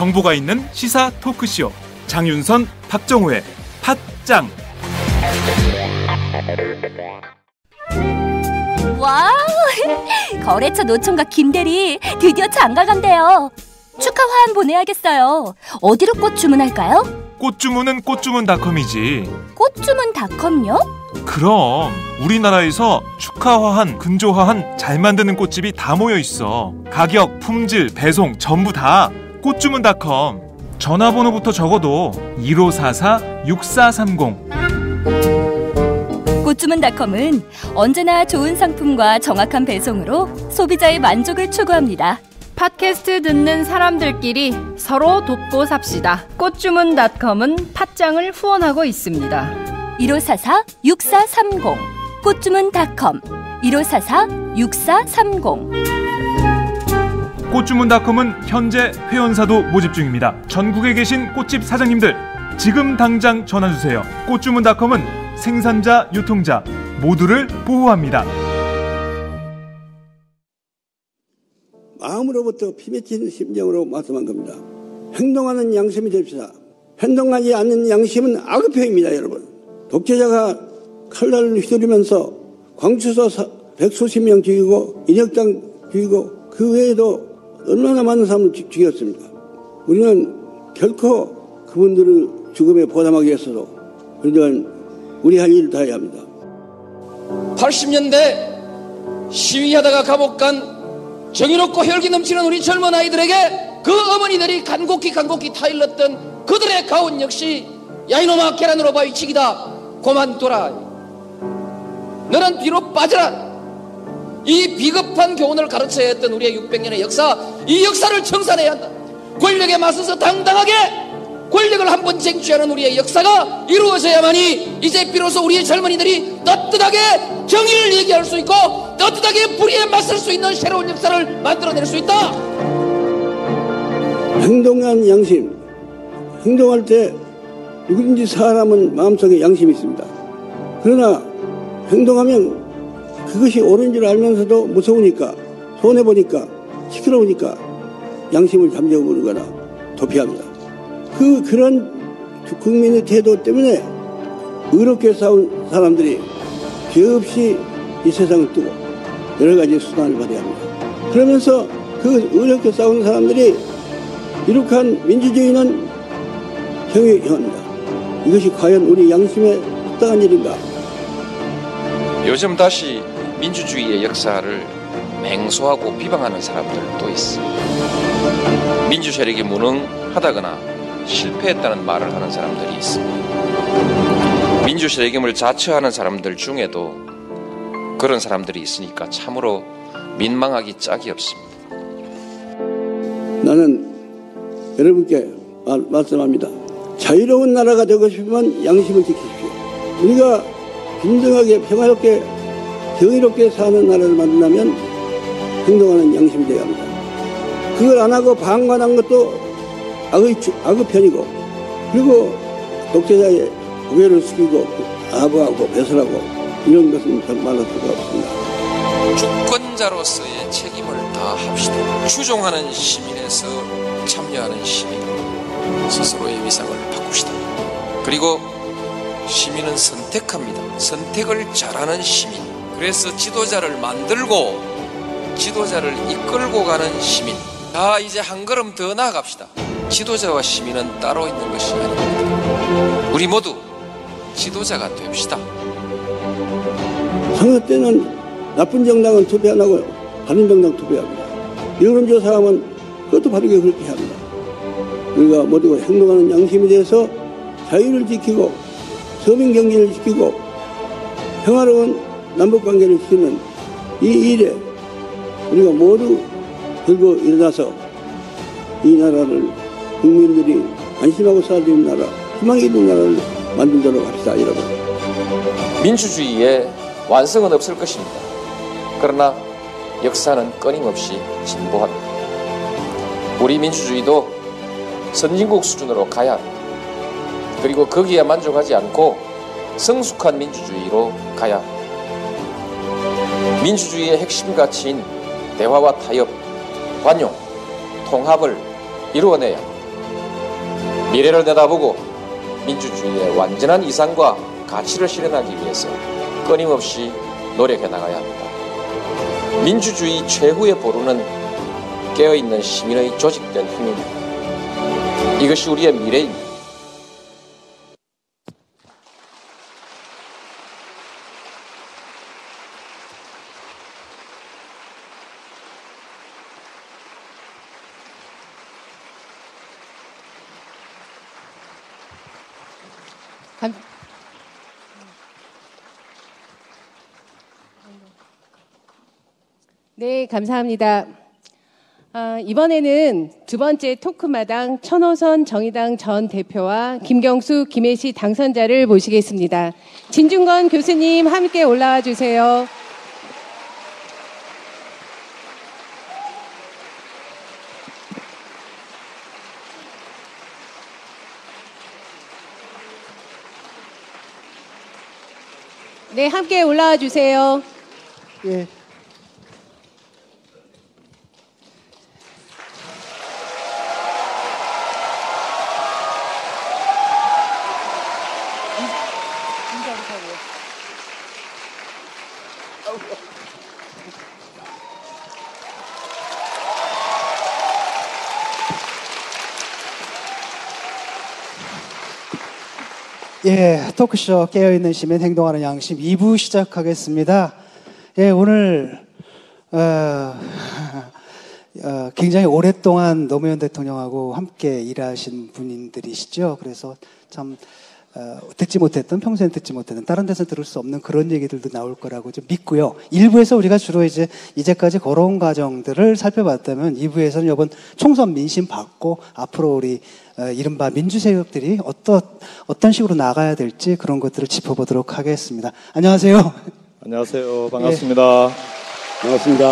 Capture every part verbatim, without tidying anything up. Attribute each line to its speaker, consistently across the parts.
Speaker 1: 정보가 있는 시사 토크쇼 장윤선, 박정호의 팟짱.
Speaker 2: 와우! 거래처 노총각 김대리 드디어 장가 간대요. 축하 화한 보내야겠어요. 어디로 꽃 주문할까요?
Speaker 1: 꽃 주문은 꽃주문닷컴이지.
Speaker 2: 꽃주문닷컴요?
Speaker 1: 그럼 우리나라에서 축하 화한, 근조 화한 잘 만드는 꽃집이 다 모여 있어. 가격, 품질, 배송 전부 다 꽃주문닷컴. 전화번호부터 적어도 일오사사 육사삼공.
Speaker 2: 꽃주문닷컴은 언제나 좋은 상품과 정확한 배송으로 소비자의 만족을 추구합니다.
Speaker 3: 팟캐스트 듣는 사람들끼리 서로 돕고 삽시다. 꽃주문닷컴은 팟짱을 후원하고 있습니다.
Speaker 2: 일오사사 육사삼공. 꽃주문닷컴 일오사사 육사삼공.
Speaker 1: 꽃주문닷컴은 현재 회원사도 모집 중입니다. 전국에 계신 꽃집 사장님들 지금 당장 전화주세요. 꽃주문닷컴은 생산자, 유통자 모두를 보호합니다.
Speaker 4: 마음으로부터 피맺힌 심정으로 말씀한 겁니다. 행동하는 양심이 됩시다. 행동하지 않는 양심은 악의표입니다, 여러분. 독재자가 칼날을 휘두르면서 광주서 백수십 명 죽이고 인혁당 죽이고 그 외에도 얼마나 많은 사람을 죽였습니까? 우리는 결코 그분들의 죽음에 보답하기 위해서도 그러니까 우리 할 일을 다 해야 합니다.
Speaker 5: 팔십 년대 시위하다가 감옥 간 정의롭고 혈기 넘치는 우리 젊은 아이들에게 그 어머니들이 간곡히 간곡히 타일렀던 그들의 가온 역시 야 이놈아 계란으로 바위치기다. 그만둬라. 너는 뒤로 빠져라. 이 비겁한 교훈을 가르쳐야 했던 우리의 육백 년의 역사, 이 역사를 청산해야 한다. 권력에 맞서서 당당하게 권력을 한번 쟁취하는 우리의 역사가 이루어져야만이 이제 비로소 우리의 젊은이들이 떳떳하게 정의를 얘기할 수 있고 떳떳하게 불의에 맞설 수 있는 새로운 역사를 만들어낼 수 있다.
Speaker 4: 행동한 양심. 행동할 때 누구든지 사람은 마음속에 양심이 있습니다. 그러나 행동하면 그것이 옳은 줄 알면서도 무서우니까, 손해보니까, 시끄러우니까 양심을 잠재워버리거나 도피합니다. 그, 그런 국민의 태도 때문에 의롭게 싸운 사람들이 죄 없이 이 세상을 뜨고 여러 가지 수단을 받아야 합니다. 그러면서 그 의롭게 싸운 사람들이 이룩한 민주주의는 형용합니다. 이것이 과연 우리 양심에 합당한 일인가?
Speaker 6: 요즘 다시 민주주의의 역사를 맹소하고 비방하는 사람들도 있어. 민주 세력이 무능하다거나 실패했다는 말을 하는 사람들이 있습니다. 민주 세력임을 자처하는 사람들 중에도 그런 사람들이 있으니까 참으로 민망하기 짝이 없습니다.
Speaker 4: 나는 여러분께 말, 말씀합니다. 자유로운 나라가 되고 싶으면 양심을 지키십시오. 우리가平등하게 평화롭게 정의롭게 사는 나라를 만들려면 행동하는 양심이 되어야 합니다. 그걸 안 하고 방관한 것도 악의, 악의 편이고 그리고 독재자의 고개를 숙이고 아부하고 배설하고 이런 것은 말할 수가 없습니다.
Speaker 6: 주권자로서의 책임을 다합시다. 추종하는 시민에서 참여하는 시민으로 스스로의 위상을 바꿉시다. 그리고 시민은 선택합니다. 선택을 잘하는 시민. 그래서 지도자를 만들고 지도자를 이끌고 가는 시민. 자, 이제 한 걸음 더 나아갑시다. 지도자와 시민은 따로 있는 것이 아닙니다. 우리 모두 지도자가 됩시다.
Speaker 4: 선거 때는 나쁜 정당은 투표 안 하고 바른 정당 투표합니다. 여론조사하면 그것도 바르게 그렇게 합니다. 우리가 모두가 행동하는 양심에 대해서 자유를 지키고 서민 경제를 지키고 평화로운 남북관계를 지키는 이 일에 우리가 모두 들고 일어나서 이 나라를 국민들이 안심하고 살 수 있는 나라, 희망이 있는 나라를 만들도록 합시다, 여러분.
Speaker 6: 민주주의의 완성은 없을 것입니다. 그러나 역사는 끊임없이 진보합니다. 우리 민주주의도 선진국 수준으로 가야 합니다. 그리고 거기에 만족하지 않고 성숙한 민주주의로 가야 합니다. 민주주의의 핵심 가치인 대화와 타협, 관용, 통합을 이루어내야 합니다. 미래를 내다보고 민주주의의 완전한 이상과 가치를 실현하기 위해서 끊임없이 노력해 나가야 합니다. 민주주의 최후의 보루는 깨어있는 시민의 조직된 힘입니다. 이것이 우리의 미래입니다.
Speaker 7: 감... 네, 감사합니다. 아, 이번에는 두 번째 토크마당 천호선 정의당 전 대표와 김경수, 김혜시 당선자를 모시겠습니다. 진중권 교수님 함께 올라와 주세요. 네, 함께 올라와 주세요.
Speaker 8: 예. 예, 토크쇼 깨어있는 시민 행동하는 양심 이 부 시작하겠습니다. 예, 오늘 어, 어, 굉장히 오랫동안 노무현 대통령하고 함께 일하신 분들이시죠. 그래서 참 어, 듣지 못했던, 평소엔 듣지 못했던, 다른 데서 들을 수 없는 그런 얘기들도 나올 거라고 좀 믿고요. 일 부에서 우리가 주로 이제 이제까지 걸어온 과정들을 살펴봤다면 이 부에서는 이번 총선 민심 받고 앞으로 우리 어, 이른바 민주세력들이 어떤, 어떤 식으로 나가야 될지 그런 것들을 짚어보도록 하겠습니다. 안녕하세요.
Speaker 9: 안녕하세요. 반갑습니다.
Speaker 4: 예. 반갑습니다.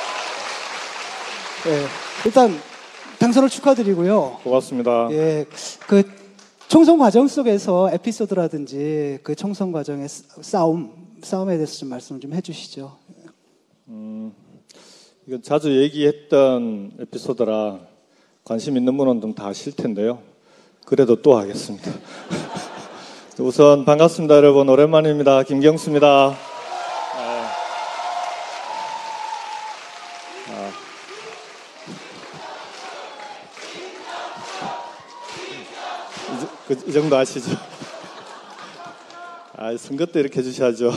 Speaker 8: 예, 일단 당선을 축하드리고요.
Speaker 9: 고맙습니다.
Speaker 8: 예, 그 총선 과정 속에서 에피소드라든지 그 총선 과정의 싸움, 싸움에 대해서 좀 말씀을 좀 해주시죠.
Speaker 9: 음, 이건 자주 얘기했던 에피소드라 관심 있는 분은 좀 다 아실 텐데요. 그래도 또 하겠습니다. 우선 반갑습니다, 여러분. 오랜만입니다. 김경수입니다. 그, 이 정도 아시죠? 아, 선거 때 이렇게 해주셔야죠.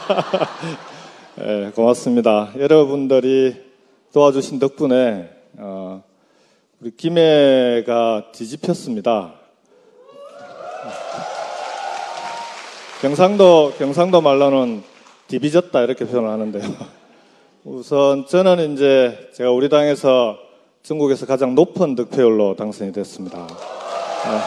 Speaker 9: 네, 고맙습니다. 여러분들이 도와주신 덕분에 어, 우리 김해가 뒤집혔습니다. 경상도 경상도 말로는 디비졌다 이렇게 표현을 하는데요. 우선 저는 이제 제가 우리 당에서 전국에서 가장 높은 득표율로 당선이 됐습니다. 네.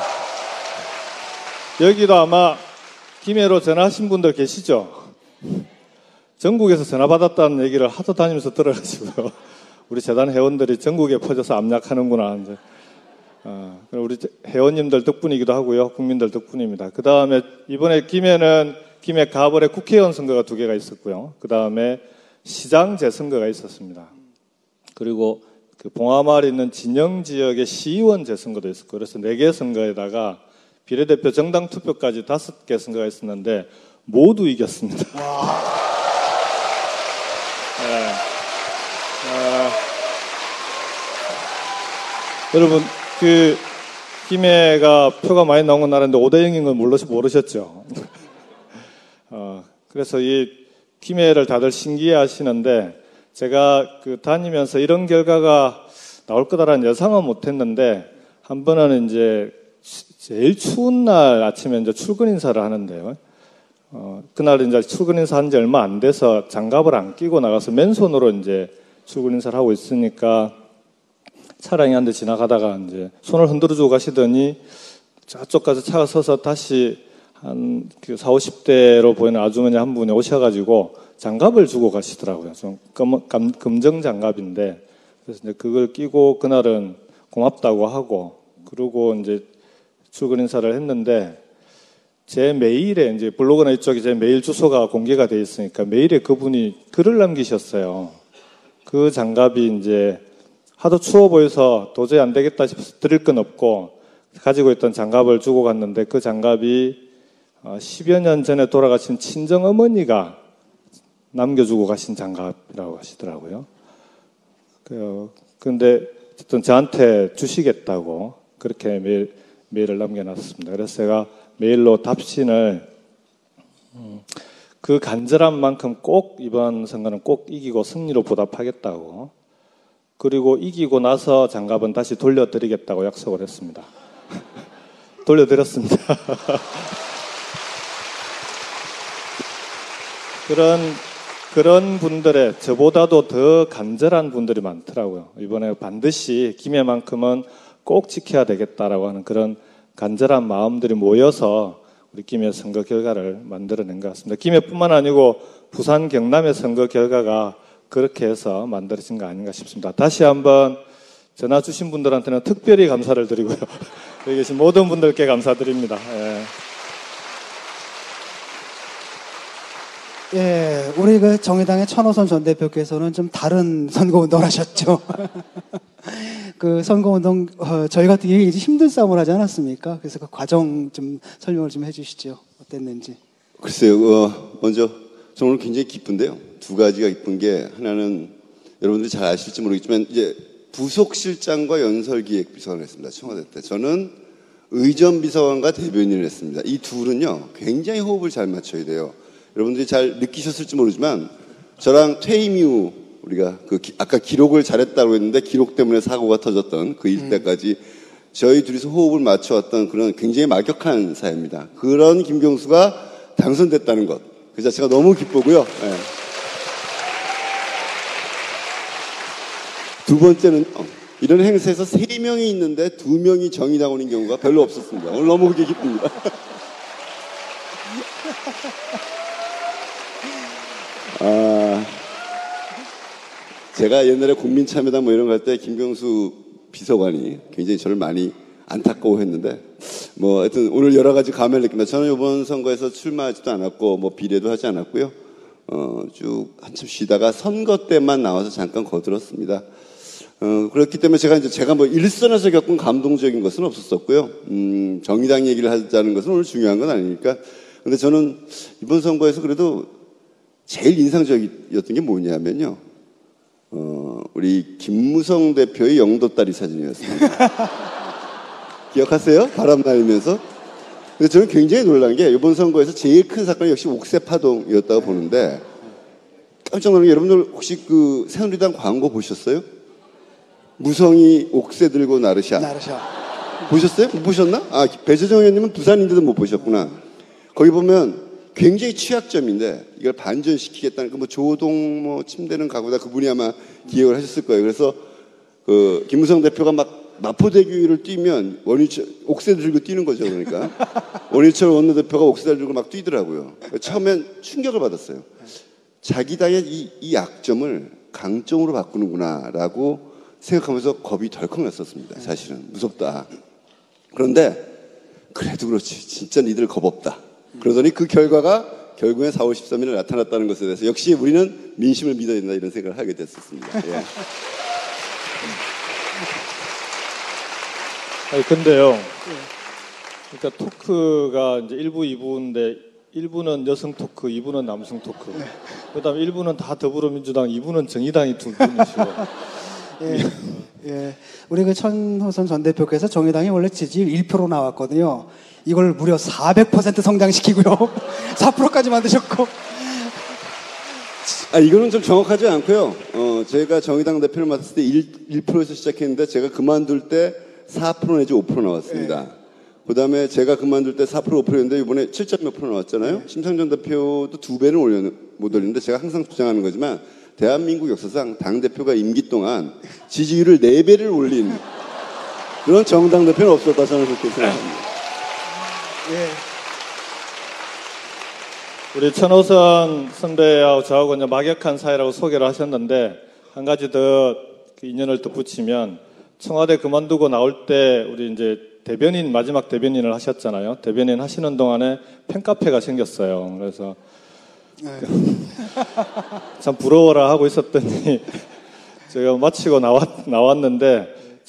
Speaker 9: 여기도 아마 김해로 전화하신 분들 계시죠? 전국에서 전화 받았다는 얘기를 하도 다니면서 들어가지고요. 우리 재단 회원들이 전국에 퍼져서 압력하는구나. 이제. 어, 우리 회원님들 덕분이기도 하고요. 국민들 덕분입니다. 그 다음에 이번에 김해는 김해 가벌에 국회의원 선거가 두 개가 있었고요. 그 다음에 시장 재선거가 있었습니다. 그리고 그 봉화마을에 있는 진영 지역의 시의원 재선거도 있었고, 그래서 네 개 선거에다가 비례대표 정당 투표까지 다섯 개 선거가 있었는데 모두 이겼습니다. 네. 어, 여러분, 그 김해가 표가 많이 나온 건 알았는데 오 대 영인 건 모르셨죠? 어, 그래서 이 김해를 다들 신기해 하시는데 제가 그 다니면서 이런 결과가 나올 거다라는 예상은 못 했는데 한 번은 이제 제일 추운 날 아침에 이제 출근 인사를 하는데요. 어, 그날 이제 출근 인사 한 지 얼마 안 돼서 장갑을 안 끼고 나가서 맨손으로 이제 출근 인사를 하고 있으니까 차량이 한 대 지나가다가 이제 손을 흔들어 주고 가시더니 저쪽까지 차가 서서 다시 한 그 사오십 대로 보이는 아주머니 한 분이 오셔가지고 장갑을 주고 가시더라고요. 좀 금, 금, 금정 장갑인데 그래서 이제 그걸 끼고 그날은 고맙다고 하고 그러고 이제 출근 인사를 했는데 제 메일에 이제 블로그나 이쪽에 제 메일 주소가 공개가 돼 있으니까 메일에 그분이 글을 남기셨어요. 그 장갑이 이제 하도 추워 보여서 도저히 안 되겠다 싶어서 드릴 건 없고 가지고 있던 장갑을 주고 갔는데 그 장갑이 십여 년 전에 돌아가신 친정 어머니가 남겨주고 가신 장갑이라고 하시더라고요. 그런데 어쨌든 저한테 주시겠다고 그렇게 메일, 메일을 남겨놨습니다. 그래서 제가 메일로 답신을 음, 그 간절한 만큼 꼭 이번 선거는 꼭 이기고 승리로 보답하겠다고, 그리고 이기고 나서 장갑은 다시 돌려드리겠다고 약속을 했습니다. 돌려드렸습니다. 그런 그런 분들의 저보다도 더 간절한 분들이 많더라고요. 이번에 반드시 김해만큼은 꼭 지켜야 되겠다라고 하는 그런 간절한 마음들이 모여서 우리 김해 선거 결과를 만들어낸 것 같습니다. 김해뿐만 아니고 부산, 경남의 선거 결과가 그렇게 해서 만들어진 거 아닌가 싶습니다. 다시 한번 전화 주신 분들한테는 특별히 감사를 드리고요. 여기 계신 모든 분들께 감사드립니다. 예.
Speaker 8: 예, 우리 그 정의당의 천호선 전 대표께서는 좀 다른 선거운동을 하셨죠. 그 선거운동, 어, 저희 같은 경우에 이제 힘든 싸움을 하지 않았습니까? 그래서 그 과정 좀 설명을 좀 해주시죠. 어땠는지.
Speaker 10: 글쎄요, 어, 먼저 저는 오늘 굉장히 기쁜데요. 두 가지가 기쁜 게, 하나는 여러분들이 잘 아실지 모르겠지만 이제 부속실장과 연설기획비서관을 했습니다. 청와대 때. 저는 의전비서관과 대변인을 했습니다. 이 둘은요, 굉장히 호흡을 잘 맞춰야 돼요. 여러분들이 잘 느끼셨을지 모르지만 저랑 퇴임 이후 우리가 그 기, 아까 기록을 잘했다고 했는데 기록 때문에 사고가 터졌던 그 일대까지 저희 둘이서 호흡을 맞춰왔던 그런 굉장히 막역한 사회입니다. 그런 김경수가 당선됐다는 것, 그 자체가 너무 기쁘고요. 네. 두 번째는 이런 행사에서 세 명이 있는데 두 명이 정의당원인 경우가 별로 없었습니다. 오늘 너무 그게 기쁩니다. 아, 제가 옛날에 국민참여당 뭐 이런 거 할 때 김경수 비서관이 굉장히 저를 많이 안타까워했는데, 뭐 하여튼 오늘 여러 가지 감회를 느낍니다. 저는 이번 선거에서 출마하지도 않았고 뭐 비례도 하지 않았고요. 어, 쭉 한참 쉬다가 선거 때만 나와서 잠깐 거들었습니다. 어, 그렇기 때문에 제가 이제 제가 뭐 일선에서 겪은 감동적인 것은 없었었고요. 음, 정의당 얘기를 하자는 것은 오늘 중요한 건 아니니까. 근데 저는 이번 선거에서 그래도 제일 인상적이었던 게 뭐냐면요. 어, 우리 김무성 대표의 영도다리 사진이었습니다. 기억하세요? 바람 날리면서. 근데 저는 굉장히 놀란 게 이번 선거에서 제일 큰 사건이 역시 옥새 파동이었다고 보는데, 깜짝 놀란 게, 여러분들 혹시 그 새누리당 광고 보셨어요? 무성이 옥새 들고 나르샤.
Speaker 8: 나르샤.
Speaker 10: 보셨어요? 못 보셨나? 아, 배재정 의원님은 부산인데도 못 보셨구나. 거기 보면 굉장히 취약점인데 이걸 반전시키겠다는 그 뭐 조동 뭐 침대는 가구다, 그분이 아마 기획을 하셨을 거예요. 그래서 그 김무성 대표가 막 마포대교를 뛰면 원희철 옥새 들고 뛰는 거죠. 그러니까 원희철 원내대표가 옥새 들고 막 뛰더라고요. 처음엔 충격을 받았어요. 자기 당의 이, 이 약점을 강점으로 바꾸는구나라고 생각하면서 겁이 덜컥 났었습니다. 사실은 무섭다. 그런데 그래도 그렇지, 진짜 니들 겁 없다. 그러더니 그 결과가 결국엔 사월 십삼일에 나타났다는 것에 대해서 역시 우리는 민심을 믿어야 된다, 이런 생각을 하게 됐었습니다. 예.
Speaker 9: 아니 근데요. 그러니까 토크가 이제 일 부, 이 부인데 일 부는 여성 토크, 이 부는 남성 토크. 네. 그다음에 일 부는 다 더불어민주당, 이 부는 정의당이 두 분이시고.
Speaker 8: 예, 예. 우리 그 천호선 전 대표께서 정의당이 원래 지지율 일 퍼센트로 나왔거든요. 이걸 무려 사백 퍼센트 성장시키고요. 사 퍼센트까지 만드셨고.
Speaker 10: 아, 이거는 좀 정확하지 않고요. 어, 제가 정의당 대표를 맡았을 때 일 퍼센트에서 시작했는데 제가 그만둘 때 사 퍼센트 내지 오 퍼센트 나왔습니다. 네. 그 다음에 제가 그만둘 때 사 퍼센트 오 퍼센트였는데 이번에 칠 점 몇 퍼센트 나왔잖아요. 네. 심상정 대표도 두 배는 올려, 못 올리는데 제가 항상 주장하는 거지만 대한민국 역사상 당대표가 임기 동안 지지율을 네 배를 올린 그런 정당 대표는 없었다, 저는 그렇게 생각합니다.
Speaker 8: 예.
Speaker 9: 우리 천호선 선배하고 저하고 이제 막역한 사이라고 소개를 하셨는데, 한 가지 더 그 인연을 더 붙이면, 청와대 그만두고 나올 때 우리 이제 대변인, 마지막 대변인을 하셨잖아요. 대변인 하시는 동안에 팬카페가 생겼어요. 그래서 네. 참 부러워라 하고 있었더니 제가 마치고 나왔, 나왔는데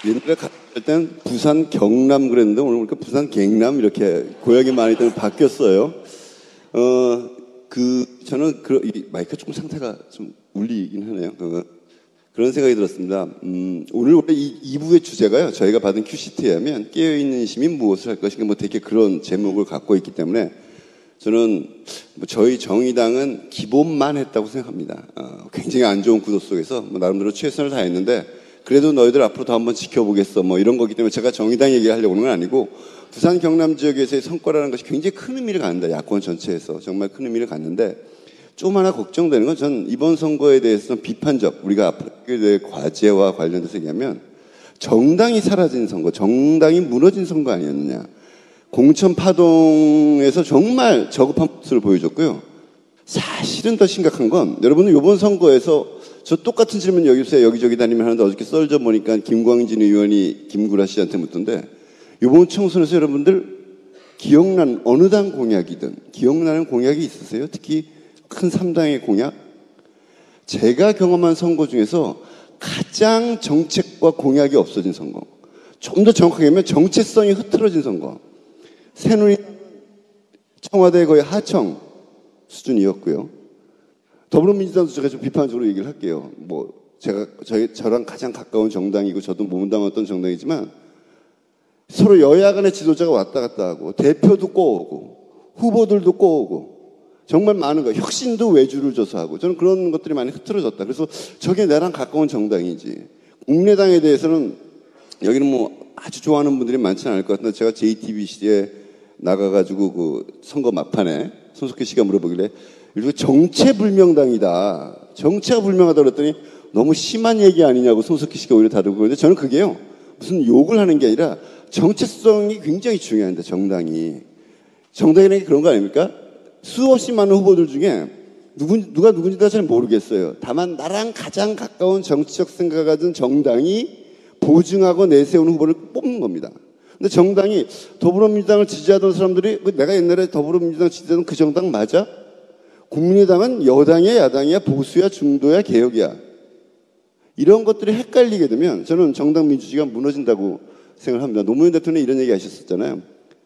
Speaker 10: 옛날에 갔을 땐 부산 경남 그랬는데 오늘 보니까 부산 갱남 이렇게 고향이 많이 때문에 바뀌었어요. 어, 그, 저는 그, 이 마이크가 조금 상태가 좀 울리긴 하네요. 어, 그런 생각이 들었습니다. 음, 오늘 원래 이, 이 부의 주제가요. 저희가 받은 큐시트에 하면 깨어있는 시민 무엇을 할 것인가 뭐 되게 그런 제목을 갖고 있기 때문에 저는 뭐 저희 정의당은 기본만 했다고 생각합니다. 어, 굉장히 안 좋은 구도 속에서 뭐 나름대로 최선을 다했는데 그래도 너희들 앞으로 더 한번 지켜보겠어 뭐 이런 거기 때문에 제가 정의당 얘기하려고 하는 건 아니고 부산 경남 지역에서의 성과라는 것이 굉장히 큰 의미를 갖는다. 야권 전체에서 정말 큰 의미를 갖는데 좀 하나 걱정되는 건 전 이번 선거에 대해서는 비판적 우리가 앞으로 하게 될 과제와 관련돼서 얘기하면 정당이 사라진 선거, 정당이 무너진 선거 아니었느냐. 공천 파동에서 정말 저급한 모습을 보여줬고요. 사실은 더 심각한 건 여러분은 이번 선거에서 저 똑같은 질문 여기서 여기저기 다니면 하는데 어저께 썰져 보니까 김광진 의원이 김구라 씨한테 묻던데 이번 총선에서 여러분들 기억난 어느 당 공약이든 기억나는 공약이 있으세요? 특히 큰 삼 당의 공약? 제가 경험한 선거 중에서 가장 정책과 공약이 없어진 선거. 좀 더 정확하게 하면 정체성이 흐트러진 선거. 새누리당은 청와대 거의 하청 수준이었고요. 더불어민주당도 제가 좀 비판적으로 얘기를 할게요. 뭐 제가 저희 저랑 가장 가까운 정당이고 저도 몸담았던 정당이지만 서로 여야 간의 지도자가 왔다 갔다 하고 대표도 꼬오고 후보들도 꼬오고 정말 많은 거 혁신도 외주를 줘서 하고 저는 그런 것들이 많이 흐트러졌다. 그래서 저게 나랑 가까운 정당이지. 국민의당에 대해서는 여기는 뭐 아주 좋아하는 분들이 많지는 않을 것 같은데 제가 제이티비씨에 나가가지고 그 선거 막판에 손석희 씨가 물어보길래 일부 정체불명당이다. 정체가 불명하다 그랬더니 너무 심한 얘기 아니냐고 손석희 씨가 오히려 다루고 그러는데 저는 그게요. 무슨 욕을 하는 게 아니라 정체성이 굉장히 중요한데 정당이. 정당이라는 게 그런 거 아닙니까? 수없이 많은 후보들 중에 누군, 누가 누군지 다 잘 모르겠어요. 다만 나랑 가장 가까운 정치적 생각을 가진 정당이 보증하고 내세우는 후보를 뽑는 겁니다. 근데 정당이 더불어민주당을 지지하던 사람들이 내가 옛날에 더불어민주당 지지하던 그 정당 맞아? 국민의당은 여당이야 야당이야 보수야 중도야 개혁이야. 이런 것들이 헷갈리게 되면 저는 정당 민주주의가 무너진다고 생각합니다. 노무현 대통령이 이런 얘기 하셨었잖아요.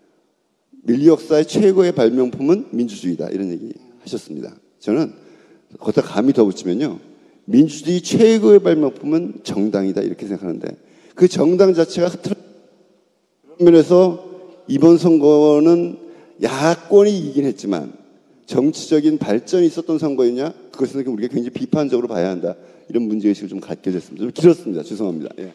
Speaker 10: 인류 역사의 최고의 발명품은 민주주의다. 이런 얘기 하셨습니다. 저는 거기다 감히 더 붙이면요. 민주주의 최고의 발명품은 정당이다. 이렇게 생각하는데 그 정당 자체가 흐트러 그런 면에서 이번 선거는 야권이 이기긴 했지만 정치적인 발전이 있었던 선거이냐? 그것은 우리가 굉장히 비판적으로 봐야 한다. 이런 문제의식을 좀 갖게 됐습니다. 좀 길었습니다. 죄송합니다. 예.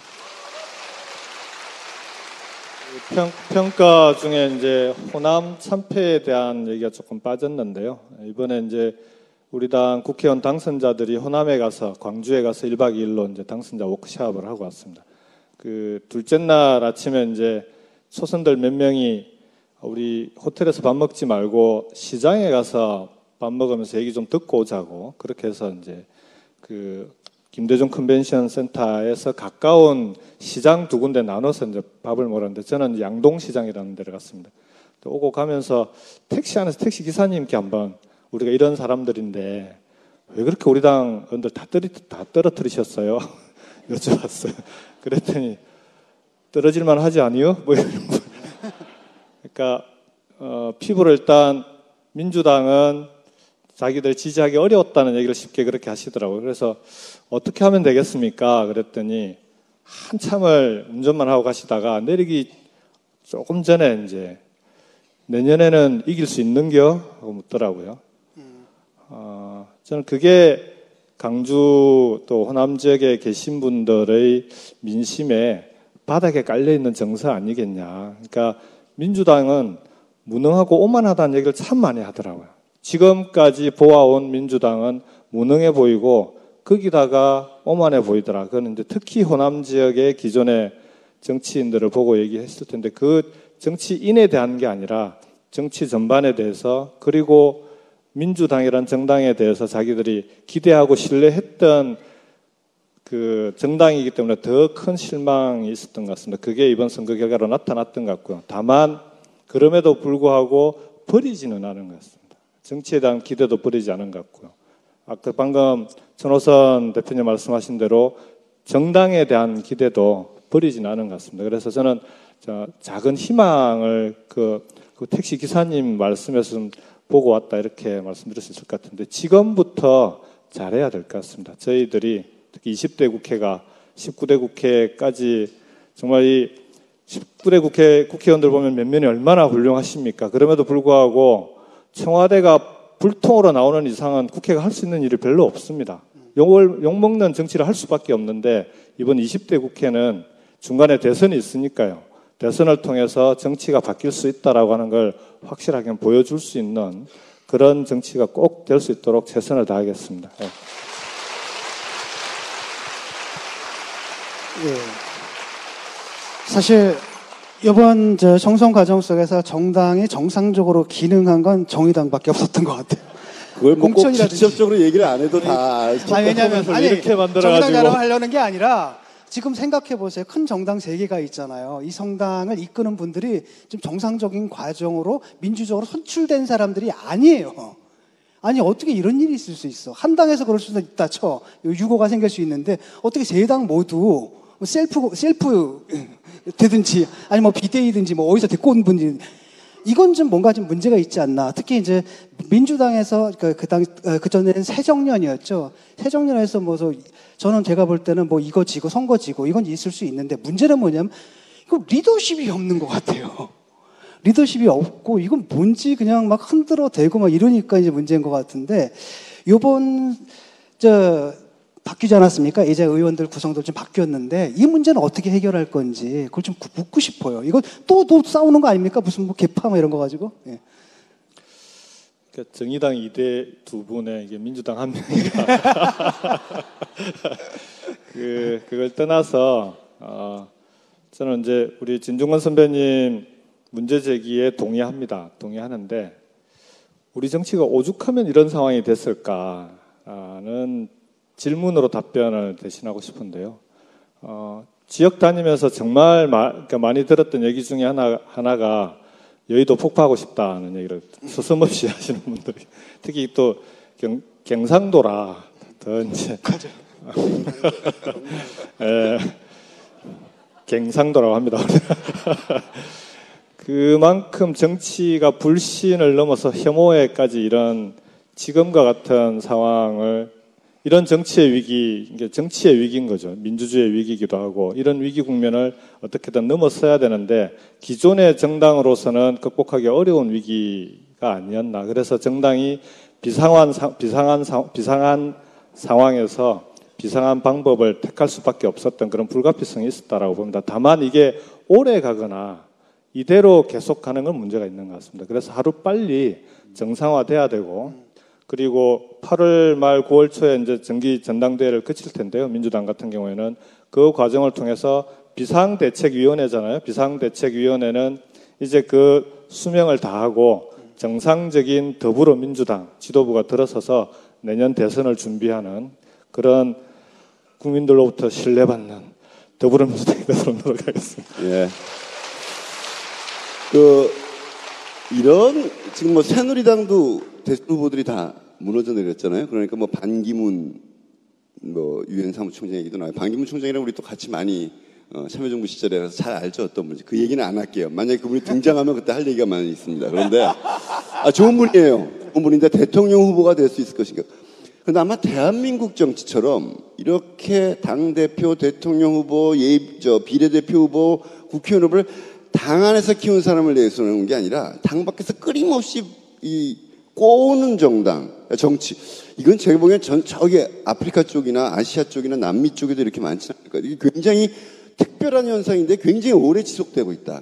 Speaker 9: 평, 평가 중에 이제 호남 참패에 대한 얘기가 조금 빠졌는데요. 이번에 이제 우리 당 국회의원 당선자들이 호남에 가서 광주에 가서 일박 이일로 이제 당선자 워크숍을 하고 왔습니다. 그 둘째 날 아침에 이제 초선들 몇 명이 우리 호텔에서 밥 먹지 말고 시장에 가서 밥 먹으면서 얘기 좀 듣고 오자고 그렇게 해서 이제 그 김대중 컨벤션 센터에서 가까운 시장 두 군데 나눠서 이제 밥을 먹었는데 저는 양동시장이라는 데를 갔습니다. 오고 가면서 택시 안에서 택시 기사님께 한번 우리가 이런 사람들인데 왜 그렇게 우리 당 의원들 다, 떨이, 다 떨어뜨리셨어요? 여쭤봤어요. 그랬더니 떨어질만 하지 아니요? 뭐 이런 거. 그러니까 어, 피부로 일단 민주당은 자기들 지지하기 어려웠다는 얘기를 쉽게 그렇게 하시더라고요. 그래서 어떻게 하면 되겠습니까? 그랬더니 한참을 운전만 하고 가시다가 내리기 조금 전에 이제 내년에는 이길 수 있는겨? 하고 묻더라고요. 어, 저는 그게 강주 또 호남 지역에 계신 분들의 민심에 바닥에 깔려있는 정서 아니겠냐. 그러니까 민주당은 무능하고 오만하다는 얘기를 참 많이 하더라고요. 지금까지 보아온 민주당은 무능해 보이고 거기다가 오만해 보이더라. 그건 이제 특히 호남 지역의 기존의 정치인들을 보고 얘기했을 텐데 그 정치인에 대한 게 아니라 정치 전반에 대해서 그리고 민주당이란 정당에 대해서 자기들이 기대하고 신뢰했던 그 정당이기 때문에 더 큰 실망이 있었던 것 같습니다. 그게 이번 선거 결과로 나타났던 것 같고요. 다만 그럼에도 불구하고 버리지는 않은 것 같습니다. 정치에 대한 기대도 버리지 않은 것 같고요. 아까 방금 전호선 대표님 말씀하신 대로 정당에 대한 기대도 버리지는 않은 것 같습니다. 그래서 저는 저 작은 희망을 그, 그 택시 기사님 말씀에서 좀 보고 왔다 이렇게 말씀드릴 수 있을 것 같은데 지금부터 잘해야 될 것 같습니다. 저희들이 특히 이십 대 국회가 십구 대 국회까지 정말 이 십구 대 국회 국회의원들 보면 면면이 얼마나 훌륭하십니까? 그럼에도 불구하고 청와대가 불통으로 나오는 이상은 국회가 할 수 있는 일이 별로 없습니다. 욕을, 욕먹는 정치를 할 수밖에 없는데 이번 이십 대 국회는 중간에 대선이 있으니까요. 대선을 통해서 정치가 바뀔 수 있다라고 하는 걸 확실하게 보여줄 수 있는 그런 정치가 꼭 될 수 있도록 최선을 다하겠습니다. 네.
Speaker 8: 예. 사실 이번 저 총선 과정 속에서 정당이 정상적으로 기능한 건 정의당밖에 없었던 것 같아요.
Speaker 10: 그걸 뭐 꼭 직접적으로 얘기를 안 해도 다.
Speaker 8: 아니, 왜냐하면 아니,
Speaker 9: 이렇게 만들어가지고
Speaker 8: 정의당 자랑하려는 게 아니라 지금 생각해 보세요. 큰 정당 세 개가 있잖아요. 이 정당을 이끄는 분들이 좀 정상적인 과정으로 민주적으로 선출된 사람들이 아니에요. 아니 어떻게 이런 일이 있을 수 있어? 한 당에서 그럴 수도 있다 쳐. 유고가 생길 수 있는데 어떻게 세 당 모두 셀프 셀프 되든지 아니 뭐 비대위든지 뭐 어디서 데리고 온 분이 이건 좀 뭔가 좀 문제가 있지 않나. 특히 이제 민주당에서 그, 그 당, 그 전에는 새정년이었죠. 새정년에서 뭐, 저는 제가 볼 때는 뭐 이거 지고 선거 지고 이건 있을 수 있는데 문제는 뭐냐면 이거 리더십이 없는 것 같아요. 리더십이 없고 이건 뭔지 그냥 막 흔들어 대고 막 이러니까 이제 문제인 것 같은데 요번, 저, 바뀌지 않았습니까? 이제 의원들 구성도 좀 바뀌었는데 이 문제는 어떻게 해결할 건지 그걸 좀 묻고 싶어요. 이거 또, 또 싸우는 거 아닙니까? 무슨 뭐 개파 뭐 이런 거 가지고. 예.
Speaker 9: 그러니까 정의당 이 대 두 분에 이게 민주당 한 명이라 그 그걸 떠나서 어, 저는 이제 우리 진중권 선배님 문제 제기에 동의합니다. 동의하는데 우리 정치가 오죽하면 이런 상황이 됐을까는 질문으로 답변을 대신하고 싶은데요. 어, 지역 다니면서 정말 마, 그러니까 많이 들었던 얘기 중에 하나, 하나가 여의도 폭파하고 싶다는 얘기를 서슴없이 하시는 분들이 특히 또 경, 경상도라 더 이제 예, 경상도라고 합니다. 그만큼 정치가 불신을 넘어서 혐오에까지 이런 지금과 같은 상황을 이런 정치의 위기, 이게 정치의 위기인 거죠. 민주주의의 위기이기도 하고 이런 위기 국면을 어떻게든 넘어서야 되는데 기존의 정당으로서는 극복하기 어려운 위기가 아니었나. 그래서 정당이 비상한, 비상한, 비상한 상황에서 비상한 방법을 택할 수밖에 없었던 그런 불가피성이 있었다라고 봅니다. 다만 이게 오래 가거나 이대로 계속하는 건 문제가 있는 것 같습니다. 그래서 하루 빨리 정상화돼야 되고 그리고 팔월 말 구월 초에 이제 정기 전당대회를 거칠 텐데요. 민주당 같은 경우에는 그 과정을 통해서 비상대책위원회잖아요. 비상대책위원회는 이제 그 수명을 다하고 정상적인 더불어민주당 지도부가 들어서서 내년 대선을 준비하는 그런 국민들로부터 신뢰받는 더불어민주당이 되도록 노력하겠습니다.
Speaker 10: 예. 그 이런 지금 뭐 새누리당도 대선 후보들이 다 무너져 내렸잖아요. 그러니까 뭐 반기문 뭐 유엔 사무총장 얘기도 나와요. 반기문 총장이랑 우리 또 같이 많이 어, 참여정부 시절에 잘 알죠 어떤 분인지. 그 얘기는 안 할게요. 만약에 그분이 등장하면 그때 할 얘기가 많이 있습니다. 그런데 아, 좋은 분이에요. 좋은 분인데 대통령 후보가 될 수 있을 것인가. 그런데 아마 대한민국 정치처럼 이렇게 당 대표, 대통령 후보, 예, 저 비례대표 후보, 국회의원 후보를 당 안에서 키운 사람을 내세우는 게 아니라 당 밖에서 끊임없이 이 꼬우는 정당, 정치. 이건 제가 보기엔 전, 저기 아프리카 쪽이나 아시아 쪽이나 남미 쪽에도 이렇게 많지 않을까. 이게 굉장히 특별한 현상인데 굉장히 오래 지속되고 있다.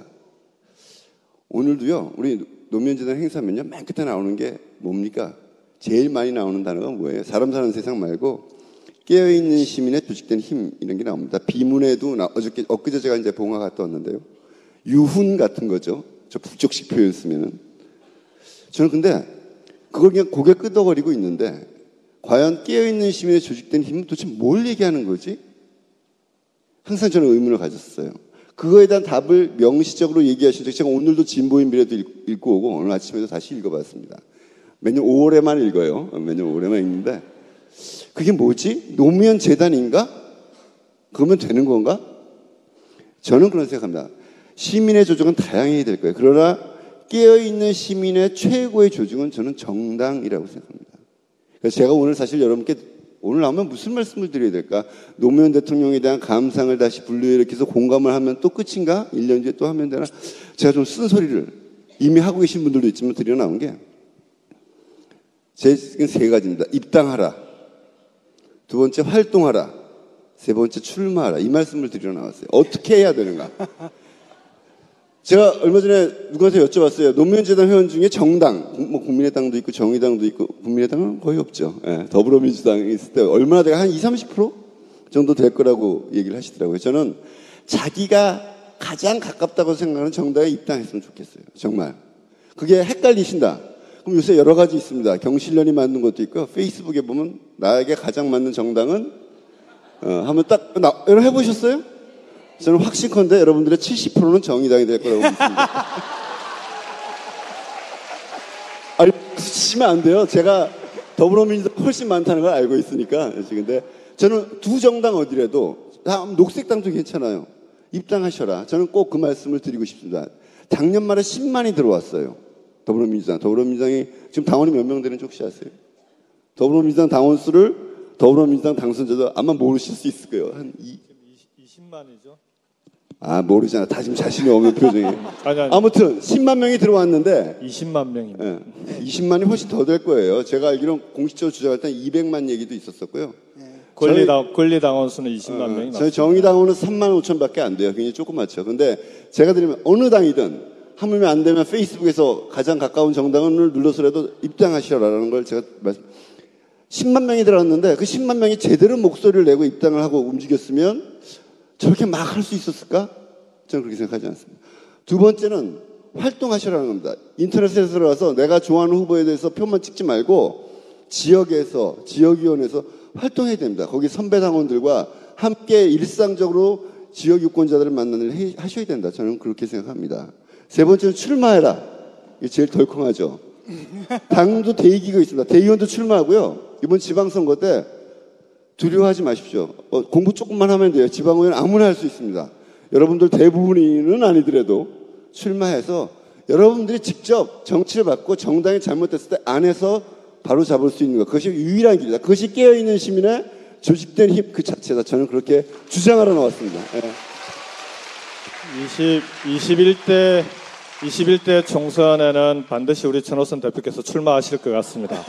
Speaker 10: 오늘도요, 우리 노무현재단 행사면요, 맨 끝에 나오는 게 뭡니까? 제일 많이 나오는 단어가 뭐예요? 사람 사는 세상 말고 깨어있는 시민의 조직된 힘, 이런 게 나옵니다. 비문에도 나, 어저께, 엊그제 제가 이제 봉화 갔다 왔는데요. 유훈 같은 거죠. 저 북적식 표현 쓰면은. 저는 근데 그걸 그냥 고개 끄덕거리고 있는데 과연 깨어있는 시민의 조직된 힘은 도대체 뭘 얘기하는 거지? 항상 저는 의문을 가졌어요. 그거에 대한 답을 명시적으로 얘기하신 적 제가 오늘도 진보인비례도 읽고 오고 오늘 아침에도 다시 읽어봤습니다. 매년 오월에만 읽어요. 매년 오월에만 읽는데 그게 뭐지? 노무현 재단인가? 그러면 되는 건가? 저는 그런 생각합니다. 시민의 조직은 다양해야 될 거예요. 그러나 깨어있는 시민의 최고의 조직은 저는 정당이라고 생각합니다. 그래서 제가 오늘 사실 여러분께 오늘 나오면 무슨 말씀을 드려야 될까? 노무현 대통령에 대한 감상을 다시 불러일으켜서 공감을 하면 또 끝인가? 일 년 뒤에 또 하면 되나? 제가 좀 쓴소리를 이미 하고 계신 분들도 있지만 드려 나온 게 제 세 가지입니다. 입당하라. 두 번째 활동하라. 세 번째 출마하라. 이 말씀을 드려 나왔어요. 어떻게 해야 되는가? 제가 얼마 전에 누구한테 여쭤봤어요. 노무현 재단 회원 중에 정당, 뭐 국민의당도 있고 정의당도 있고 국민의당은 거의 없죠. 예, 더불어민주당이 있을 때 얼마나 돼가 한 이십, 삼십 퍼센트 정도 될 거라고 얘기를 하시더라고요. 저는 자기가 가장 가깝다고 생각하는 정당에 입당했으면 좋겠어요. 정말. 그게 헷갈리신다. 그럼 요새 여러 가지 있습니다. 경실련이 만든 것도 있고 페이스북에 보면 나에게 가장 맞는 정당은 어, 하면 딱 나, 여러분 해보셨어요? 저는 확신컨대 여러분들의 칠십 퍼센트는 정의당이 될 거라고 믿습니다. 아니, 치시면 안 돼요. 제가 더불어민주당 훨씬 많다는 걸 알고 있으니까. 근데 저는 두 정당 어디라도, 다음 녹색당도 괜찮아요. 입당하셔라. 저는 꼭 그 말씀을 드리고 싶습니다. 작년 말에 십만이 들어왔어요. 더불어민주당. 더불어민주당이 지금 당원이 몇 명 되는지 혹시 아세요? 더불어민주당 당원 수를 더불어민주당 당선자도 아마 모르실 수 있을 거예요. 한 이,
Speaker 9: 이십만이죠.
Speaker 10: 아, 모르잖아. 다 지금 자신이 없는 표정이.
Speaker 9: 아니, 아니.
Speaker 10: 아무튼 십만 명이 들어왔는데
Speaker 9: 이십만 명입니다.
Speaker 10: 예, 이십만이 훨씬 더 될 거예요. 제가 알기로는 공식적으로 주장할 때 이백만 얘기도 있었었고요.
Speaker 9: 권리당, 권리당원 수는 이십만
Speaker 10: 어,
Speaker 9: 명이
Speaker 10: 저희
Speaker 9: 맞습니다.
Speaker 10: 정의당원은 삼만 오천밖에 안 돼요. 굉장히 조그맣죠. 근데 제가 드리면 어느 당이든 하물며 안 되면 페이스북에서 가장 가까운 정당을 눌러서라도 입당하시라라는 걸 제가 말씀. 십만 명이 들어왔는데 그 십만 명이 제대로 목소리를 내고 입당을 하고 움직였으면 저렇게 막 할 수 있었을까? 저는 그렇게 생각하지 않습니다. 두 번째는 활동하시라는 겁니다. 인터넷에 들어가서 내가 좋아하는 후보에 대해서 표만 찍지 말고 지역에서, 지역위원회에서 활동해야 됩니다. 거기 선배 당원들과 함께 일상적으로 지역 유권자들을 만나는 일 하셔야 된다. 저는 그렇게 생각합니다. 세 번째는 출마해라. 이게 제일 덜컹하죠. 당도 대의기가 있습니다. 대의원도 출마하고요. 이번 지방선거 때 두려워하지 마십시오. 어, 공부 조금만 하면 돼요. 지방의원 아무나 할 수 있습니다. 여러분들 대부분은 아니더라도 출마해서 여러분들이 직접 정치를 받고 정당이 잘못됐을 때 안에서 바로 잡을 수 있는 것. 그것이 유일한 길이다. 그것이 깨어있는 시민의 조직된 힘 그 자체다. 저는 그렇게 주장하러 나왔습니다. 예.
Speaker 9: 이십, 이십일 대 이십일 대 총선에는 반드시 우리 천호선 대표께서 출마하실 것 같습니다.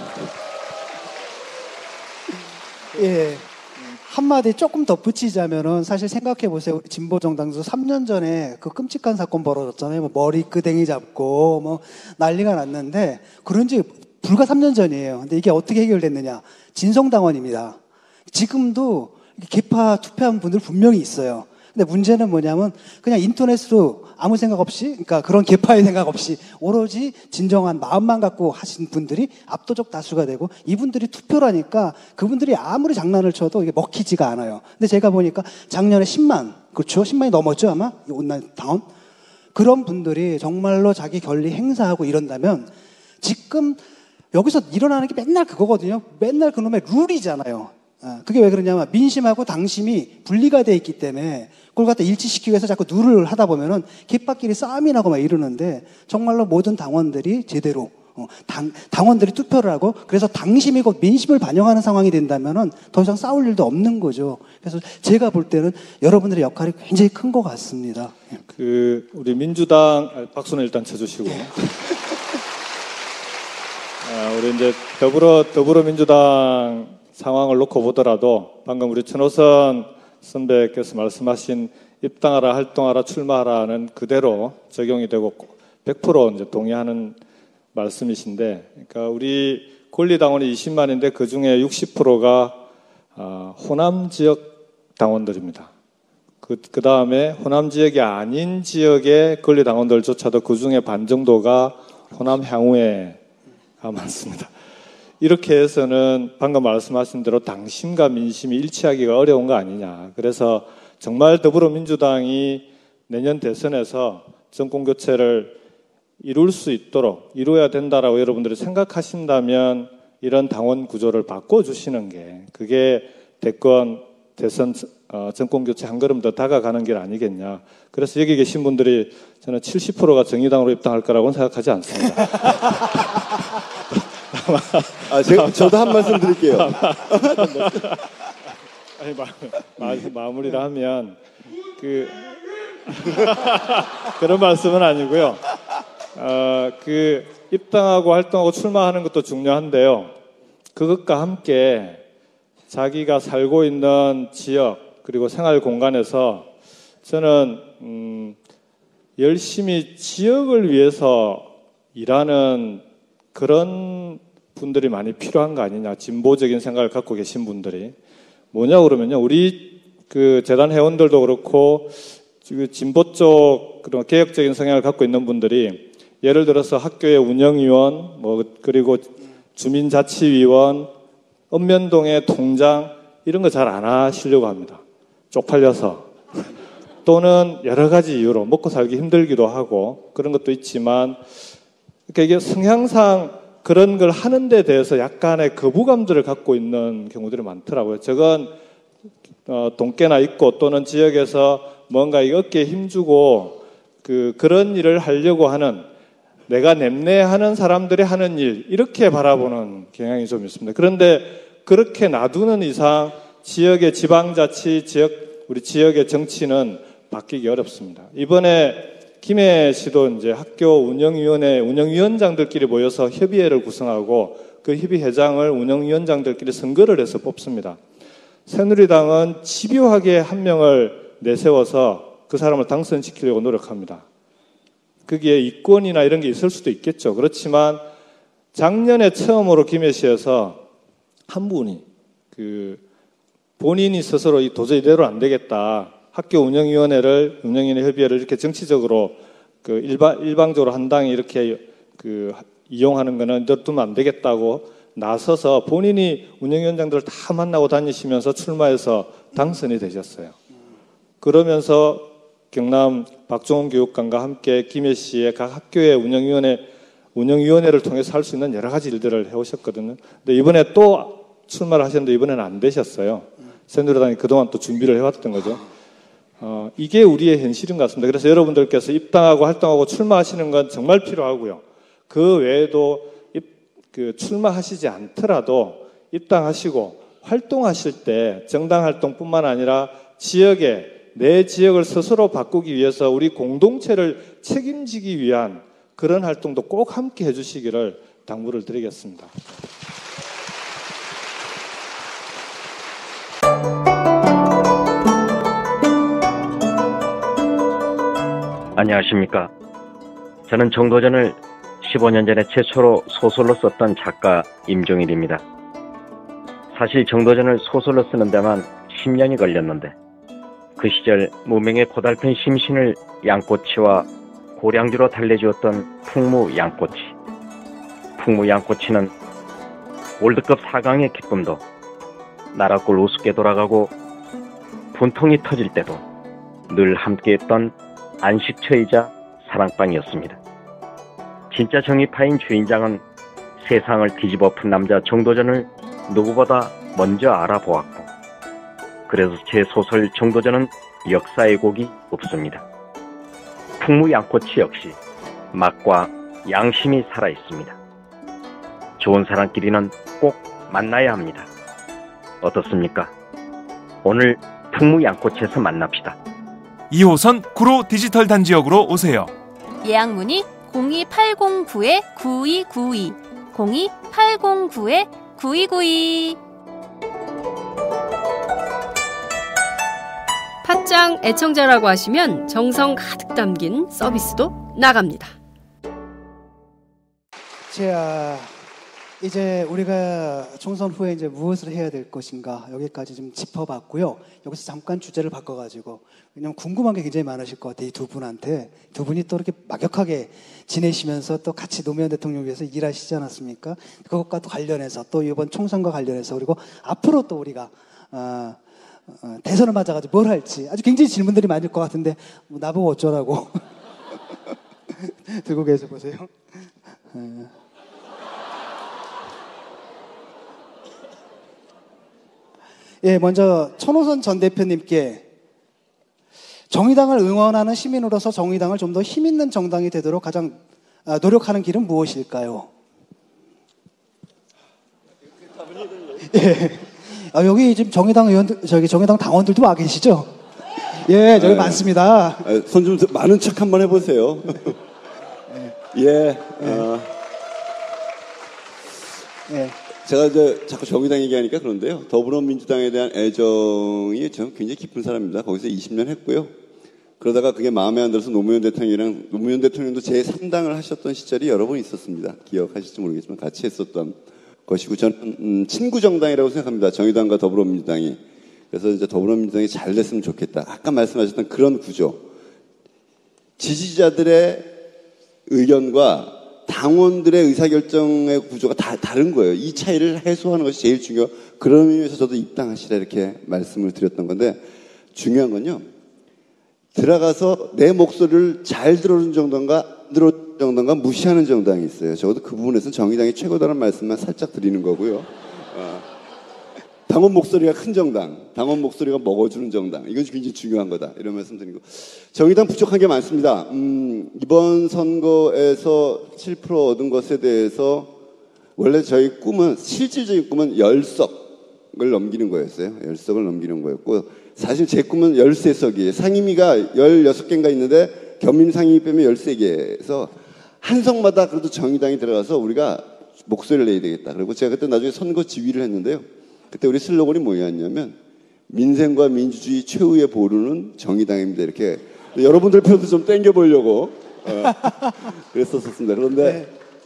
Speaker 8: 예. 한마디 조금 덧붙이자면은 사실 생각해 보세요. 진보정당도 삼 년 전에 그 끔찍한 사건 벌어졌잖아요. 뭐 머리끄댕이 잡고 뭐 난리가 났는데 그런 지 불과 삼 년 전이에요. 근데 이게 어떻게 해결됐느냐? 진성당원입니다. 지금도 개파 투표한 분들 분명히 있어요. 근데 문제는 뭐냐면 그냥 인터넷으로 아무 생각 없이, 그러니까 그런 개파의 생각 없이 오로지 진정한 마음만 갖고 하신 분들이 압도적 다수가 되고 이분들이 투표를 하니까 그분들이 아무리 장난을 쳐도 이게 먹히지가 않아요. 근데 제가 보니까 작년에 십만, 그렇죠? 십만이 넘었죠 아마? 이 온라인 당원? 그런 분들이 정말로 자기 권리 행사하고 이런다면 지금 여기서 일어나는 게 맨날 그거거든요. 맨날 그놈의 룰이잖아요. 그게 왜 그러냐면 민심하고 당심이 분리가 돼 있기 때문에 그걸 갖다 일치시키기 위해서 자꾸 룰을 하다 보면은 깃밥끼리 싸움이 나고 막 이러는데 정말로 모든 당원들이 제대로 당, 당원들이 투표를 하고 그래서 당심이고 민심을 반영하는 상황이 된다면은 더 이상 싸울 일도 없는 거죠. 그래서 제가 볼 때는 여러분들의 역할이 굉장히 큰 것 같습니다.
Speaker 9: 그 우리 민주당 박수는 일단 쳐주시고 아, 우리 이제 더불어 더불어민주당 상황을 놓고 보더라도 방금 우리 천호선 선배께서 말씀하신 입당하라, 활동하라, 출마하라는 그대로 적용이 되고 백 퍼센트 이제 동의하는 말씀이신데, 그러니까 우리 권리당원이 이십만인데 그 중에 육십 퍼센트가 어, 호남 지역 당원들입니다. 그, 그 다음에 호남 지역이 아닌 지역의 권리당원들조차도 그 중에 반 정도가 호남 향후에가 많습니다. 이렇게 해서는 방금 말씀하신 대로 당심과 민심이 일치하기가 어려운 거 아니냐. 그래서 정말 더불어민주당이 내년 대선에서 정권교체를 이룰 수 있도록 이루어야 된다라고 여러분들이 생각하신다면 이런 당원 구조를 바꿔주시는 게 그게 대권 대선 어, 정권 교체 한 걸음 더 다가가는 길 아니겠냐. 그래서 여기 계신 분들이 저는 칠십 퍼센트가 정의당으로 입당할 거라고는 생각하지 않습니다.
Speaker 10: 아, 제가, 저도 한 말씀 드릴게요.
Speaker 9: 아니, 마, 마, 마무리를 하면 그 그런 말씀은 아니고요. 어, 그 입당하고 활동하고 출마하는 것도 중요한데요. 그것과 함께 자기가 살고 있는 지역 그리고 생활 공간에서 저는 음, 열심히 지역을 위해서 일하는 그런 분들이 많이 필요한 거 아니냐. 진보적인 생각을 갖고 계신 분들이 뭐냐 그러면요. 우리 그 재단 회원들도 그렇고 진보 쪽 그런 개혁적인 성향을 갖고 있는 분들이 예를 들어서 학교의 운영위원, 뭐 그리고 주민자치위원, 읍면동의 통장 이런 거 잘 안 하시려고 합니다. 쪽팔려서 또는 여러 가지 이유로 먹고 살기 힘들기도 하고 그런 것도 있지만 그러니까 이게 성향상 그런 걸 하는 데 대해서 약간의 거부감들을 갖고 있는 경우들이 많더라고요. 저건 어, 동계나 있고 또는 지역에서 뭔가 이 어깨에 힘주고 그 그런 일을 하려고 하는 내가 냄내하는 사람들이 하는 일 이렇게 바라보는 경향이 좀 있습니다. 그런데 그렇게 놔두는 이상 지역의 지방자치, 지역 우리 지역의 정치는 바뀌기 어렵습니다. 이번에 김해 시도 이제 학교 운영위원회 운영위원장들끼리 모여서 협의회를 구성하고 그 협의회장을 운영위원장들끼리 선거를 해서 뽑습니다. 새누리당은 집요하게 한 명을 내세워서 그 사람을 당선시키려고 노력합니다. 거기에 이권이나 이런 게 있을 수도 있겠죠. 그렇지만 작년에 처음으로 김해시에서 한 분이 그 본인이 스스로 이 도저히 이대로 안 되겠다. 학교 운영위원회를 운영위원회 협의회를 이렇게 정치적으로 그 일반 일방적으로 한 당이 이렇게 그 이용하는 거는 놔두면 안 되겠다고 나서서 본인이 운영위원장들을 다 만나고 다니시면서 출마해서 당선이 되셨어요. 그러면서 경남 박종훈 교육감과 함께 김해시의 각 학교의 운영위원회, 운영위원회를 통해서 할 수 있는 여러 가지 일들을 해오셨거든요. 근데 이번에 또 출마를 하셨는데 이번에는 안 되셨어요. 새누리당이 그동안 또 준비를 해왔던 거죠. 어, 이게 우리의 현실인 것 같습니다. 그래서 여러분들께서 입당하고 활동하고 출마하시는 건 정말 필요하고요. 그 외에도 입, 그 출마하시지 않더라도 입당하시고 활동하실 때 정당 활동뿐만 아니라 지역에 내 지역을 스스로 바꾸기 위해서 우리 공동체를 책임지기 위한 그런 활동도 꼭 함께 해주시기를 당부를 드리겠습니다.
Speaker 11: 안녕하십니까. 저는 정도전을 십오 년 전에 최초로 소설로 썼던 작가 임종일입니다. 사실 정도전을 소설로 쓰는 데만 십 년이 걸렸는데 그 시절 무명의 고달픈 심신을 양꼬치와 고량주로 달래주었던 풍무 양꼬치. 풍무 양꼬치는 월드컵 사 강의 기쁨도 나라골 우습게 돌아가고 분통이 터질 때도 늘 함께했던 안식처이자 사랑방이었습니다. 진짜 정의파인 주인장은 세상을 뒤집어푼 남자 정도전을 누구보다 먼저 알아보았고 그래서 제 소설 정도전은 역사의 곡이 없습니다. 풍무 양꼬치 역시 맛과 양심이 살아있습니다. 좋은 사람끼리는 꼭 만나야 합니다. 어떻습니까? 오늘 풍무 양꼬치에서 만납시다.
Speaker 1: 이 호선 구로 디지털 단지역으로 오세요.
Speaker 2: 예약 문의 공이 팔공구 구이구이 공이 팔공구 구이구이.
Speaker 3: 팟짱 애청자라고 하시면 정성 가득 담긴 서비스도 나갑니다.
Speaker 8: 자, 이제 우리가 총선 후에 이제 무엇을 해야 될 것인가 여기까지 좀 짚어봤고요. 여기서 잠깐 주제를 바꿔가지고 왜냐면 궁금한 게 굉장히 많으실 것 같아요. 이 두 분한테 두 분이 또 이렇게 막역하게 지내시면서 또 같이 노무현 대통령 위해서 일하시지 않았습니까? 그것과 또 관련해서 또 이번 총선과 관련해서 그리고 앞으로 또 우리가 어, 어, 대선을 맞아가지고 뭘 할지 아주 굉장히 질문들이 많을 것 같은데 뭐 나보고 어쩌라고 들고 계셔 보세요. 어. 예, 먼저 천호선 전 대표님께 정의당을 응원하는 시민으로서 정의당을 좀 더 힘있는 정당이 되도록 가장 노력하는 길은 무엇일까요? 예. 아, 여기 지금 정의당 의원들, 저기 정의당 당원들도 와 계시죠? 예, 저기 네. 많습니다.
Speaker 10: 손 좀 많은 척 한번 해보세요. 예. 예. 어. 예. 제가 이제 자꾸 정의당 얘기하니까 그런데요. 더불어민주당에 대한 애정이 저는 굉장히 깊은 사람입니다. 거기서 이십 년 했고요. 그러다가 그게 마음에 안 들어서 노무현 대통령이랑, 노무현 대통령도 제삼 당을 하셨던 시절이 여러 번 있었습니다. 기억하실지 모르겠지만 같이 했었던 것이고, 저는 음, 친구 정당이라고 생각합니다. 정의당과 더불어민주당이. 그래서 이제 더불어민주당이 잘 됐으면 좋겠다. 아까 말씀하셨던 그런 구조. 지지자들의 의견과 당원들의 의사결정의 구조가 다 다른 거예요. 이 차이를 해소하는 것이 제일 중요해요. 그런 의미에서 저도 입당하시라 이렇게 말씀을 드렸던 건데, 중요한 건요. 들어가서 내 목소리를 잘 들어주는 정당과 안 들어주는 정당과 무시하는 정당이 있어요. 적어도 그 부분에서는 정의당이 최고다라는 말씀만 살짝 드리는 거고요. 어. 당원 목소리가 큰 정당, 당원 목소리가 먹어주는 정당, 이건 굉장히 중요한 거다. 이런 말씀 드리고. 정의당 부족한 게 많습니다. 음, 이번 선거에서 칠 퍼센트 얻은 것에 대해서 원래 저희 꿈은, 실질적인 꿈은 열 석을 넘기는 거였어요. 열 석을 넘기는 거였고, 사실 제 꿈은 열세 석이에요. 상임위가 열여섯 개인가 있는데 겸임 상임위 빼면 열세 개에서 한 석마다 그래도 정의당이 들어가서 우리가 목소리를 내야 되겠다. 그리고 제가 그때 나중에 선거 지휘를 했는데요. 그때 우리 슬로건이 뭐였냐면 민생과 민주주의 최후의 보루는 정의당입니다. 이렇게 여러분들 표도 좀 땡겨보려고 어, 그랬었습니다. 그런데 네.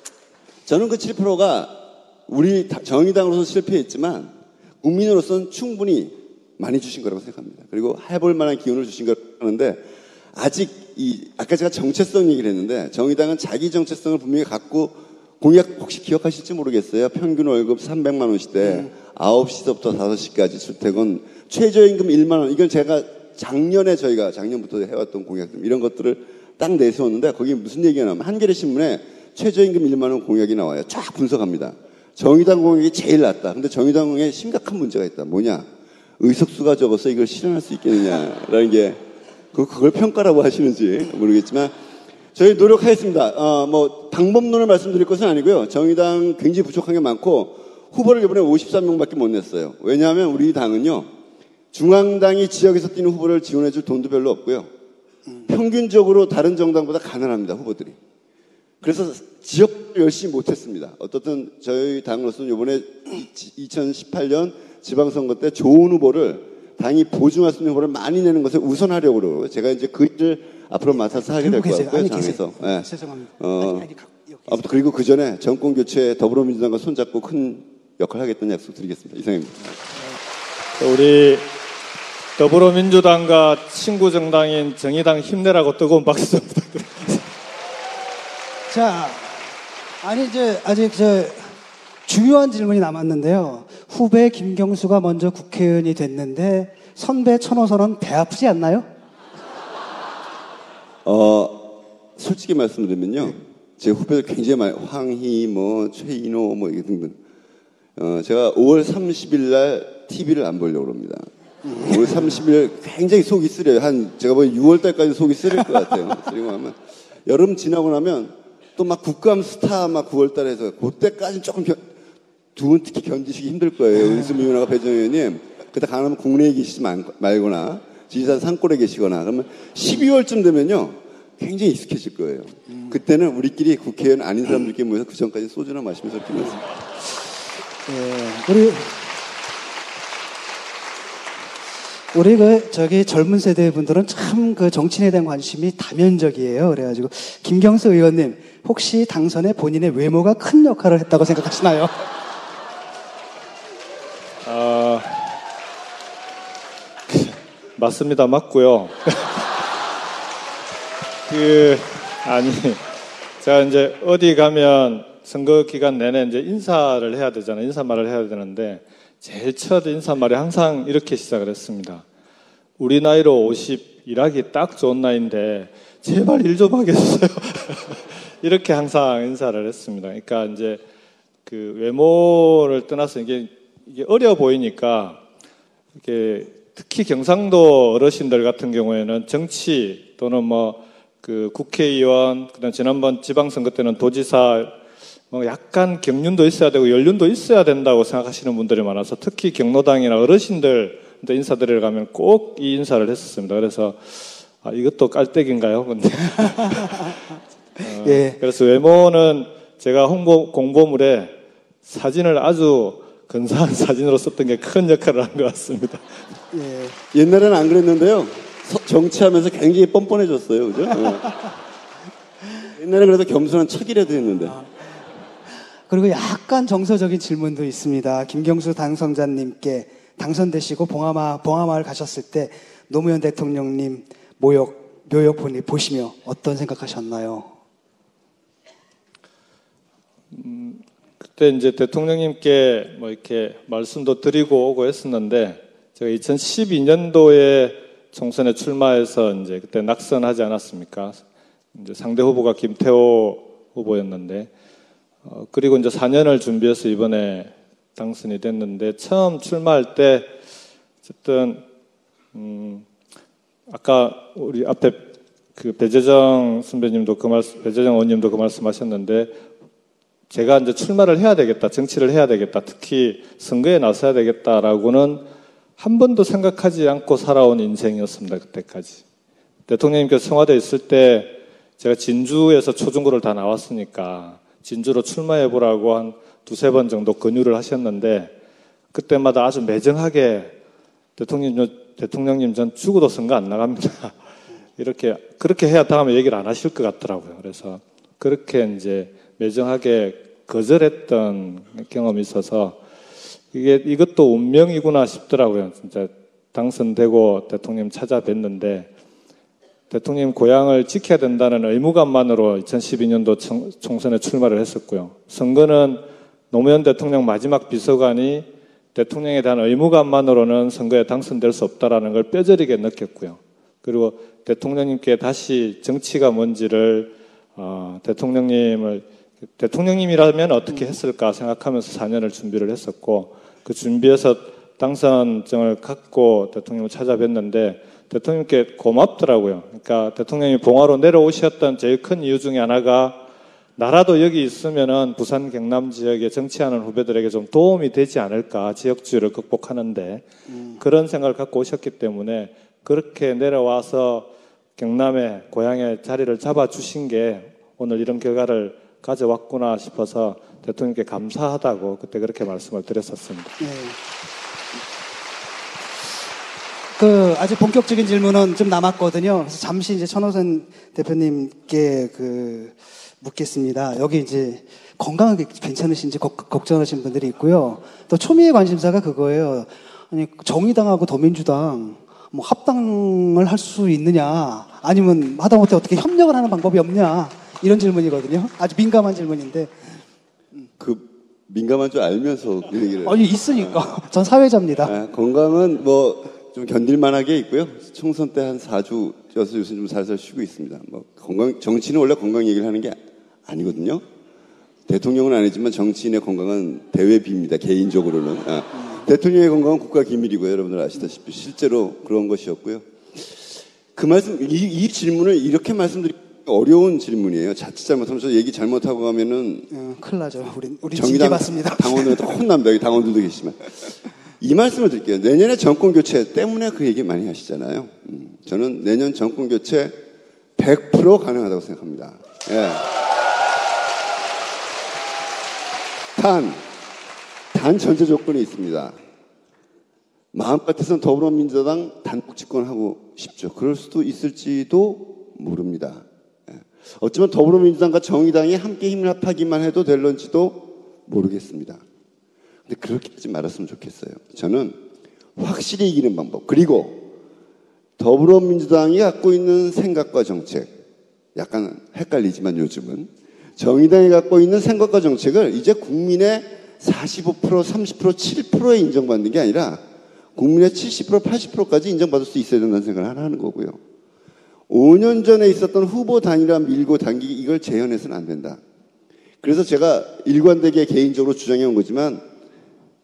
Speaker 10: 저는 그 칠 퍼센트가 우리 정의당으로서 실패했지만 국민으로서는 충분히 많이 주신 거라고 생각합니다. 그리고 해볼 만한 기운을 주신 거라고 하는데, 아직 이 아까 제가 정체성 얘기를 했는데, 정의당은 자기 정체성을 분명히 갖고, 공약 혹시 기억하실지 모르겠어요. 평균 월급 삼백만 원 시대 음. 아홉 시서부터 다섯 시까지 출퇴근, 최저임금 일만 원. 이건 제가 작년에 저희가 작년부터 해왔던 공약들, 이런 것들을 딱 내세웠는데, 거기 무슨 얘기가 나오면 한겨레 신문에 최저임금 일만 원 공약이 나와요. 쫙 분석합니다. 정의당 공약이 제일 낫다. 근데 정의당 공약에 심각한 문제가 있다. 뭐냐? 의석수가 적어서 이걸 실현할 수 있겠느냐라는 게, 그걸 평가라고 하시는지 모르겠지만, 저희 노력하겠습니다. 어, 뭐, 방법론을 말씀드릴 것은 아니고요. 정의당 굉장히 부족한 게 많고, 후보를 이번에 오십삼 명밖에 못 냈어요. 왜냐하면 우리 당은요, 중앙당이 지역에서 뛰는 후보를 지원해 줄 돈도 별로 없고요. 평균적으로 다른 정당보다 가난합니다, 후보들이. 그래서 지역 열심히 못했습니다. 어떻든 저희 당으로서는 이번에 이천십팔 년 지방선거 때 좋은 후보를, 당이 보증할 수 있는 후보를 많이 내는 것을 우선하려고 그러고, 제가 이제 그 일을 앞으로 맡아서 하게 될 것 같고요, 당에서. 네.
Speaker 8: 죄송합니다.
Speaker 10: 어, 아니, 아니, 아무튼 그리고 그 전에 정권 교체에 더불어민주당과 손잡고 큰 역할을 하겠다는 약속 드리겠습니다. 이상입니다.
Speaker 9: 우리 더불어민주당과 친구 정당인 정의당 힘내라고 뜨거운 박수 좀 부탁드립니다.
Speaker 8: 자, 아니 이제 아직 저 중요한 질문이 남았는데요. 후배 김경수가 먼저 국회의원이 됐는데 선배 천호선은 배 아프지 않나요?
Speaker 10: 어, 솔직히 말씀드리면요. 제 후배들 굉장히 많이, 황희, 뭐, 최인호, 뭐, 등등. 어, 제가 오월 삼십일 날 티비를 안 보려고 합니다. 오월 삼십일 굉장히 속이 쓰려요. 한, 제가 보기엔 유월 달까지 속이 쓰릴 것 같아요. 그리고 하면, 여름 지나고 나면 또 막 국감 스타 막 구월 달에 해서, 그때까지는 조금 견, 두 분 특히 견디시기 힘들 거예요. 은수미 의원과 배정 의원님. 그때 가능하면 국내에 계시지 말거나, 지리산 산골에 계시거나, 그러면 십이월쯤 되면요. 굉장히 익숙해질 거예요. 음. 그때는 우리끼리 국회의원 아닌 사람들끼리 모여서 그 전까지 소주나 마시면서 피면서.
Speaker 8: 예, 우리, 우리 그, 저기 젊은 세대 분들은 참 그 정치인에 대한 관심이 다면적이에요. 그래가지고, 김경수 의원님, 혹시 당선에 본인의 외모가 큰 역할을 했다고 생각하시나요?
Speaker 9: 아, 맞습니다. 맞고요. 그, 아니, 제가 이제 어디 가면 선거 기간 내내 이제 인사를 해야 되잖아요. 인사말을 해야 되는데, 제일 첫 인사말이 항상 이렇게 시작을 했습니다. 우리 나이로 오십, 일하기 딱 좋은 나이인데, 제발 일 좀 하게 해주세요. 이렇게 항상 인사를 했습니다. 그러니까 이제 그 외모를 떠나서 이게, 이게 어려 보이니까, 이렇게 특히 경상도 어르신들 같은 경우에는 정치 또는 뭐 그 국회의원, 그다음 지난번 지방선거 때는 도지사 뭐 약간 경륜도 있어야 되고 연륜도 있어야 된다고 생각하시는 분들이 많아서 특히 경로당이나 어르신들 인사드리러 가면 꼭 이 인사를 했었습니다. 그래서 아, 이것도 깔때기인가요? 근데 어,
Speaker 8: 예.
Speaker 9: 그래서 외모는 제가 홍보 공보물에 사진을 아주 근사한 사진으로 썼던 게 큰 역할을 한 것 같습니다.
Speaker 10: 예. 옛날에는 안 그랬는데요. 정치하면서 굉장히 뻔뻔해졌어요. 그죠? 어. 옛날에 그래도 겸손한 척이라도 했는데. 아.
Speaker 8: 그리고 약간 정서적인 질문도 있습니다. 김경수 당선자님께 당선되시고 봉하마, 봉하마을 가셨을 때 노무현 대통령님 모욕, 묘역 보니 보시며 어떤 생각하셨나요?
Speaker 9: 음, 그때 이제 대통령님께 뭐 이렇게 말씀도 드리고 오고 했었는데 제가 이천십이 년도에 총선에 출마해서 이제 그때 낙선하지 않았습니까? 이제 상대 후보가 김태호 후보였는데, 어, 그리고 이제 사 년을 준비해서 이번에 당선이 됐는데, 처음 출마할 때, 어쨌든, 음, 아까 우리 앞에 그 배재정 선배님도 그 말씀, 배재정 의원님도 그 말씀 하셨는데, 제가 이제 출마를 해야 되겠다, 정치를 해야 되겠다, 특히 선거에 나서야 되겠다라고는 한 번도 생각하지 않고 살아온 인생이었습니다. 그때까지. 대통령님께서 청와대에 있을 때 제가 진주에서 초중고를 다 나왔으니까 진주로 출마해보라고 한 두세 번 정도 권유를 하셨는데 그때마다 아주 매정하게 대통령님, 대통령님 전 죽어도 선거 안 나갑니다. 이렇게, 그렇게 해야 다음에 얘기를 안 하실 것 같더라고요. 그래서 그렇게 이제 매정하게 거절했던 경험이 있어서 이게, 이것도 운명이구나 싶더라고요. 진짜 당선되고 대통령 찾아뵀는데 대통령 고향을 지켜야 된다는 의무감만으로 이천십이 년도 청, 총선에 출마를 했었고요. 선거는 노무현 대통령 마지막 비서관이 대통령에 대한 의무감만으로는 선거에 당선될 수 없다라는 걸 뼈저리게 느꼈고요. 그리고 대통령님께 다시 정치가 뭔지를 어, 대통령님을 대통령님이라면 어떻게 했을까 생각하면서 사 년을 준비를 했었고 그 준비해서 당선증을 갖고 대통령을 찾아뵀는데 대통령님께 고맙더라고요. 그러니까 대통령이 봉화로 내려오셨던 제일 큰 이유 중에 하나가 나라도 여기 있으면은 부산 경남 지역에 정치하는 후배들에게 좀 도움이 되지 않을까 지역주의를 극복하는데 음. 그런 생각을 갖고 오셨기 때문에 그렇게 내려와서 경남에 고향에 자리를 잡아주신 게 오늘 이런 결과를 가져왔구나 싶어서 대통령께 감사하다고 그때 그렇게 말씀을 드렸었습니다.
Speaker 8: 네. 그 아직 본격적인 질문은 좀 남았거든요. 그래서 잠시 이제 천호선 대표님께 그 묻겠습니다. 여기 이제 건강하게 괜찮으신지 거, 걱정하시는 분들이 있고요. 또 초미의 관심사가 그거예요. 아니 정의당하고 더민주당 뭐 합당을 할 수 있느냐, 아니면 하다못해 어떻게 협력을 하는 방법이 없냐, 이런 질문이거든요. 아주 민감한 질문인데.
Speaker 10: 그 민감한 줄 알면서 그 얘기를.
Speaker 8: 아니 있으니까. 전 사회자입니다.
Speaker 10: 아, 건강은 뭐 좀 견딜만하게 있고요. 총선 때 한 사 주여서 요새 좀 살살 쉬고 있습니다. 뭐 건강, 정치는 원래 건강 얘기를 하는 게 아니거든요. 대통령은 아니지만 정치인의 건강은 대외 비입니다. 개인적으로는. 아, 대통령의 건강은 국가 기밀이고요. 여러분들 아시다시피 실제로 그런 것이었고요. 그 말씀, 이, 이 질문을 이렇게 말씀드리기 어려운 질문이에요. 자칫 잘못하면 저 얘기 잘못하고 가면은
Speaker 8: 음, 큰일 나죠. 우리 우리
Speaker 10: 정의당
Speaker 8: 받습니다.
Speaker 10: 당원들한테 혼납니다. 여기 당원들도 계시지만. 이 말씀을 드릴게요. 내년에 정권 교체 때문에 그 얘기 많이 하시잖아요. 음, 저는 내년 정권 교체 백 퍼센트 가능하다고 생각합니다. 예. 단, 단 전제 조건이 있습니다. 마음 같아서는 더불어민주당 단독 집권하고 싶죠. 그럴 수도 있을지도 모릅니다. 예. 어쩌면 더불어민주당과 정의당이 함께 힘을 합하기만 해도 될런지도 모르겠습니다. 근데 그렇게 하지 말았으면 좋겠어요. 저는 확실히 이기는 방법, 그리고 더불어민주당이 갖고 있는 생각과 정책, 약간 헷갈리지만 요즘은 정의당이 갖고 있는 생각과 정책을 이제 국민의 사십오 퍼센트, 삼십 퍼센트, 칠 퍼센트에 인정받는 게 아니라 국민의 칠십 퍼센트, 팔십 퍼센트까지 인정받을 수 있어야 된다는 생각을 하나 하는 거고요. 오 년 전에 있었던 후보 단일화 밀고 당기기, 이걸 재현해서는 안 된다. 그래서 제가 일관되게 개인적으로 주장해 온 거지만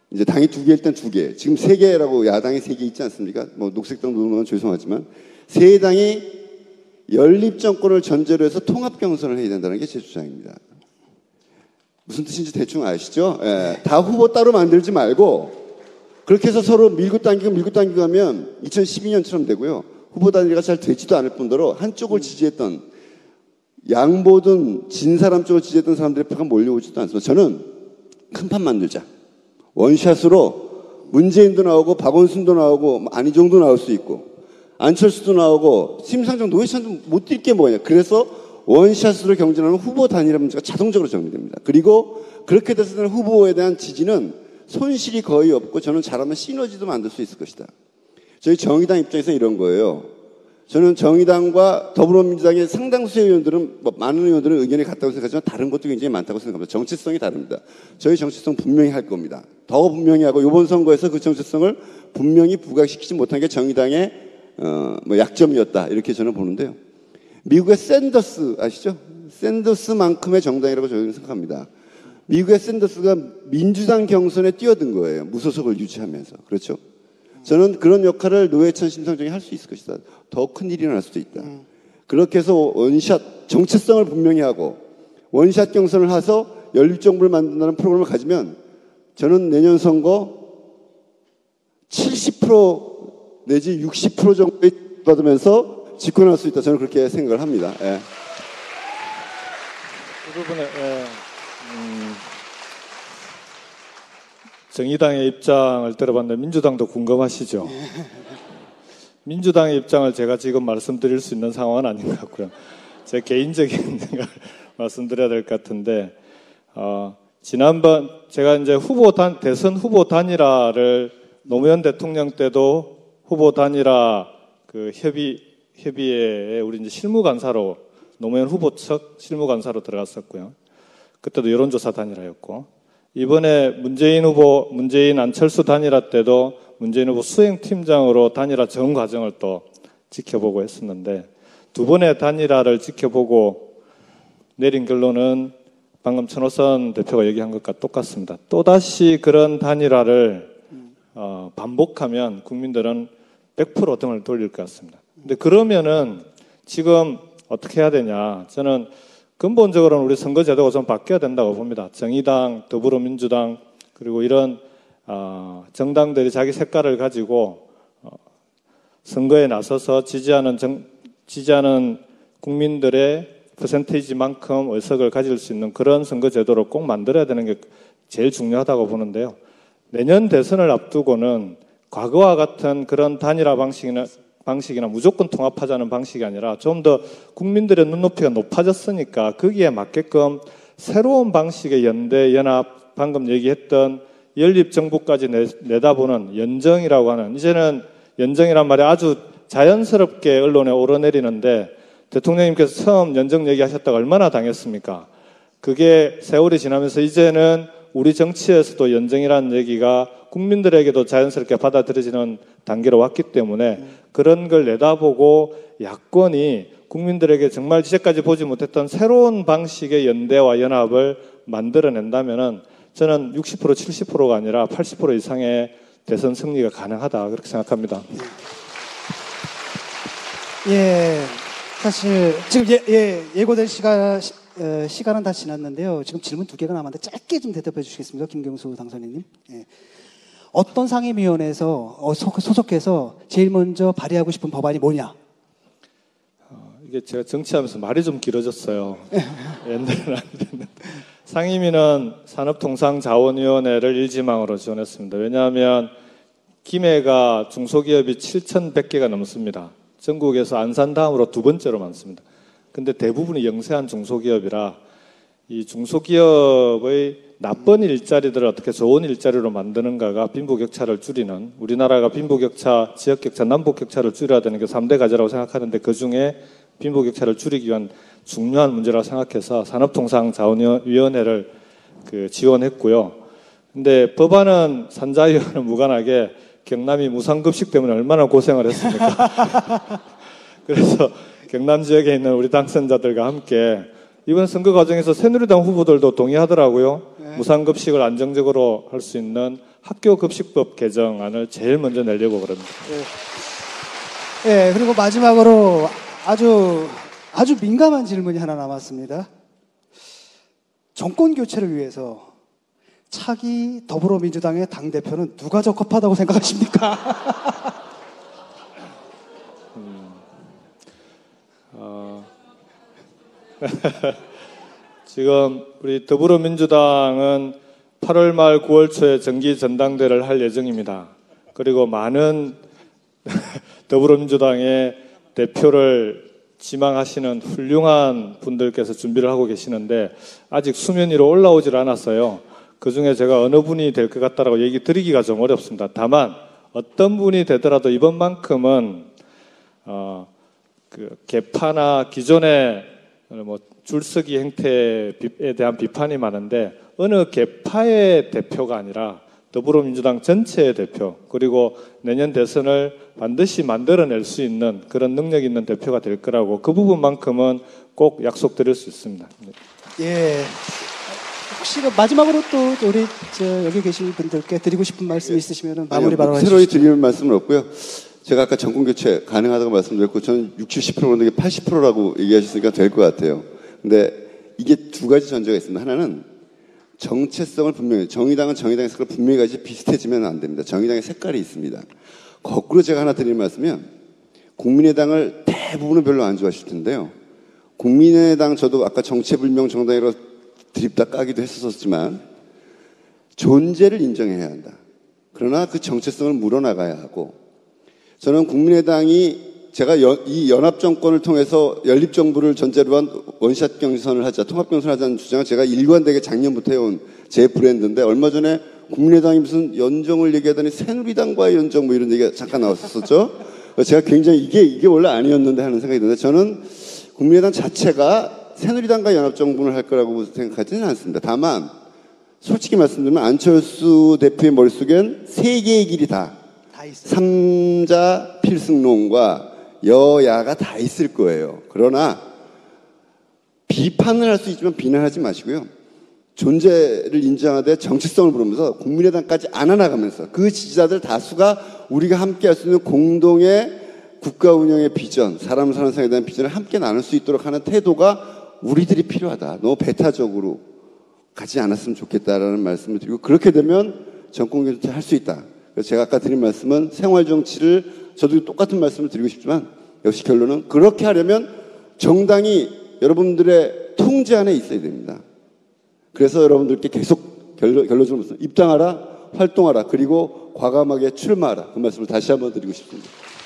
Speaker 10: 이제 당이 두 개일 땐 두 개. 지금 세 개라고 야당이 세 개 있지 않습니까? 뭐 녹색당 노동은 죄송하지만 세 당이 연립 정권을 전제로 해서 통합 경선을 해야 된다는 게 제 주장입니다. 무슨 뜻인지 대충 아시죠? 예, 다 후보 따로 만들지 말고 그렇게 해서 서로 밀고 당기고 밀고 당기고 하면 이천십이 년처럼 되고요. 후보 단일화가 잘 되지도 않을 뿐더러 한쪽을 지지했던 양보든 진 사람 쪽을 지지했던 사람들의 표가 몰려오지도 않습니다. 저는 큰 판 만들자. 원샷으로 문재인도 나오고 박원순도 나오고 안희정도 나올 수 있고 안철수도 나오고 심상정 노회찬도 못 뛸 게 뭐냐. 그래서 원샷으로 경쟁하는 후보 단일화 문제가 자동적으로 정리됩니다. 그리고 그렇게 됐을 때는 후보에 대한 지지는 손실이 거의 없고 저는 잘하면 시너지도 만들 수 있을 것이다. 저희 정의당 입장에서 이런 거예요. 저는 정의당과 더불어민주당의 상당수의 의원들은 뭐 많은 의원들은 의견이 같다고 생각하지만 다른 것도 굉장히 많다고 생각합니다. 정체성이 다릅니다. 저희 정체성 분명히 할 겁니다. 더 분명히 하고 이번 선거에서 그 정체성을 분명히 부각시키지 못한 게 정의당의 어, 뭐 약점이었다 이렇게 저는 보는데요. 미국의 샌더스 아시죠? 샌더스만큼의 정당이라고 저희는 생각합니다. 미국의 샌더스가 민주당 경선에 뛰어든 거예요. 무소속을 유지하면서. 그렇죠? 저는 그런 역할을 노회찬 심상정이 할 수 있을 것이다. 더 큰 일이 일어날 수도 있다. 음. 그렇게 해서 원샷 정체성을 분명히 하고 원샷 경선을 해서 연립정부를 만든다는 프로그램을 가지면 저는 내년 선거 칠십 퍼센트 내지 육십 퍼센트 정도에 받으면서 집권할 수 있다. 저는 그렇게 생각을 합니다. 예.
Speaker 9: 그 부분에 예. 음, 정의당의 입장을 들어봤는데 민주당도 궁금하시죠? 민주당의 입장을 제가 지금 말씀드릴 수 있는 상황은 아닌 것 같고요. 제 개인적인 생각을 말씀드려야 될 것 같은데 어, 지난번 제가 이제 후보 단 대선 후보 단일화를 노무현 대통령 때도 후보 단일화 그 협의 협의회에 우리 이제 실무간사로 노무현 후보 측 실무간사로 들어갔었고요. 그때도 여론조사 단일화였고 이번에 문재인 후보 문재인 안철수 단일화 때도 문재인 후보 수행팀장으로 단일화 전 과정을 또 지켜보고 했었는데 두 번의 단일화를 지켜보고 내린 결론은 방금 천호선 대표가 얘기한 것과 똑같습니다. 또다시 그런 단일화를 어, 반복하면 국민들은 백 퍼센트 등을 돌릴 것 같습니다. 근데 그러면은 지금 어떻게 해야 되냐? 저는 근본적으로는 우리 선거제도가 좀 바뀌어야 된다고 봅니다. 정의당, 더불어민주당 그리고 이런 어, 정당들이 자기 색깔을 가지고 어, 선거에 나서서 지지하는 정, 지지하는 국민들의 퍼센테이지만큼 의석을 가질 수 있는 그런 선거제도를 꼭 만들어야 되는 게 제일 중요하다고 보는데요. 내년 대선을 앞두고는 과거와 같은 그런 단일화 방식이나, 방식이나 무조건 통합하자는 방식이 아니라 좀 더 국민들의 눈높이가 높아졌으니까 거기에 맞게끔 새로운 방식의 연대, 연합, 방금 얘기했던 연립정부까지 내, 내다보는 연정이라고 하는 이제는 연정이란 말이 아주 자연스럽게 언론에 오르내리는데 대통령님께서 처음 연정 얘기하셨다가 얼마나 당했습니까? 그게 세월이 지나면서 이제는 우리 정치에서도 연정이라는 얘기가 국민들에게도 자연스럽게 받아들여지는 단계로 왔기 때문에 그런 걸 내다보고 야권이 국민들에게 정말 이제까지 보지 못했던 새로운 방식의 연대와 연합을 만들어낸다면은 저는 육십 퍼센트, 칠십 퍼센트가 아니라 팔십 퍼센트 이상의 대선 승리가 가능하다 그렇게 생각합니다.
Speaker 8: 예, 사실 지금 예, 예, 예고된 시간 어, 시간은 다 지났는데요. 지금 질문 두 개가 남았는데 짧게 좀 대답해 주시겠습니까, 김경수 당선인님? 예. 어떤 상임위원회에서 어, 소속해서 제일 먼저 발의하고 싶은 법안이 뭐냐?
Speaker 9: 어, 이게 제가 정치하면서 말이 좀 길어졌어요. 옛날에는 안 됐는데. 상임위는 산업통상자원위원회를 일지망으로 지원했습니다. 왜냐하면 김해가 중소기업이 칠천백 개가 넘습니다. 전국에서 안산 다음으로 두 번째로 많습니다. 근데 대부분이 영세한 중소기업이라 이 중소기업의 나쁜 일자리들을 어떻게 좋은 일자리로 만드는가가 빈부격차를 줄이는, 우리나라가 빈부격차, 지역격차, 남북격차를 줄여야 되는 게 삼 대 과제라고 생각하는데 그중에 빈부격차를 줄이기 위한 중요한 문제라고 생각해서 산업통상자원위원회를 그 지원했고요. 근데 법안은 산자위와는 무관하게 경남이 무상급식 때문에 얼마나 고생을 했습니까? 그래서 경남 지역에 있는 우리 당선자들과 함께 이번 선거 과정에서 새누리당 후보들도 동의하더라고요. 네. 무상급식을 안정적으로 할 수 있는 학교급식법 개정안을 제일 먼저 내려고 그럽니다.
Speaker 8: 예, 예, 그리고 마지막으로 아주 아주 민감한 질문이 하나 남았습니다. 정권 교체를 위해서 차기 더불어민주당의 당대표는 누가 적합하다고 생각하십니까?
Speaker 9: 음, 어, 지금 우리 더불어민주당은 팔월 말 구월 초에 정기 전당대회를 할 예정입니다. 그리고 많은 더불어민주당의 대표를 지망하시는 훌륭한 분들께서 준비를 하고 계시는데 아직 수면 위로 올라오질 않았어요. 그중에 제가 어느 분이 될 것 같다라고 얘기 드리기가 좀 어렵습니다. 다만 어떤 분이 되더라도 이번만큼은 어, 그 개파나 기존의 뭐 줄서기 행태에 대한 비판이 많은데 어느 개파의 대표가 아니라 더불어민주당 전체의 대표, 그리고 내년 대선을 반드시 만들어낼 수 있는 그런 능력 있는 대표가 될 거라고 그 부분만큼은 꼭 약속드릴 수 있습니다.
Speaker 8: 예. 혹시 마지막으로 또 우리 저 여기 계신 분들께 드리고 싶은 말씀 있으시면 마무리 발언해 주시죠.
Speaker 10: 새로이 드리는 말씀은 없고요. 제가 아까 정권 교체 가능하다고 말씀드렸고 저는 육십, 칠십 퍼센트인데 팔십 퍼센트라고 얘기하셨으니까 될 것 같아요. 근데 이게 두 가지 전제가 있습니다. 하나는 정체성을 분명히, 정의당은 정의당의 색깔을 분명히 가지고 비슷해지면 안 됩니다. 정의당의 색깔이 있습니다. 거꾸로 제가 하나 드리는 말씀이면 국민의당을 대부분은 별로 안 좋아하실 텐데요. 국민의당 저도 아까 정체불명 정당이라고 드립다 까기도 했었지만 존재를 인정해야 한다. 그러나 그 정체성을 물어나가야 하고 저는 국민의당이 제가 여, 이 연합정권을 통해서 연립정부를 전제로 한 원샷 경선을 하자, 통합경선을 하자는 주장을 제가 일관되게 작년부터 해온 제 브랜드인데 얼마 전에 국민의당이 무슨 연정을 얘기하더니 새누리당과의 연정 뭐 이런 얘기가 잠깐 나왔었죠. 제가 굉장히 이게, 이게 원래 아니었는데 하는 생각이 드는데 저는 국민의당 자체가 새누리당과 연합정부를 할 거라고 생각하지는 않습니다. 다만 솔직히 말씀드리면 안철수 대표의 머릿속엔 세 개의 길이 다, 다 삼자 필승론과 여야가 다 있을 거예요. 그러나 비판을 할 수 있지만 비난하지 마시고요. 존재를 인정하되 정체성을 부르면서 국민의당까지 안아나가면서 그 지지자들 다수가 우리가 함께 할 수 있는 공동의 국가 운영의 비전, 사람 사는 세상에 대한 비전을 함께 나눌 수 있도록 하는 태도가 우리들이 필요하다. 너무 배타적으로 가지 않았으면 좋겠다라는 말씀을 드리고 그렇게 되면 정권 교체 할 수 있다. 그래서 제가 아까 드린 말씀은 생활정치를 저도 똑같은 말씀을 드리고 싶지만 역시 결론은 그렇게 하려면 정당이 여러분들의 통제 안에 있어야 됩니다. 그래서 여러분들께 계속 결론, 결론적으로 말씀 입당하라, 활동하라, 그리고 과감하게 출마하라. 그 말씀을 다시 한번 드리고 싶습니다.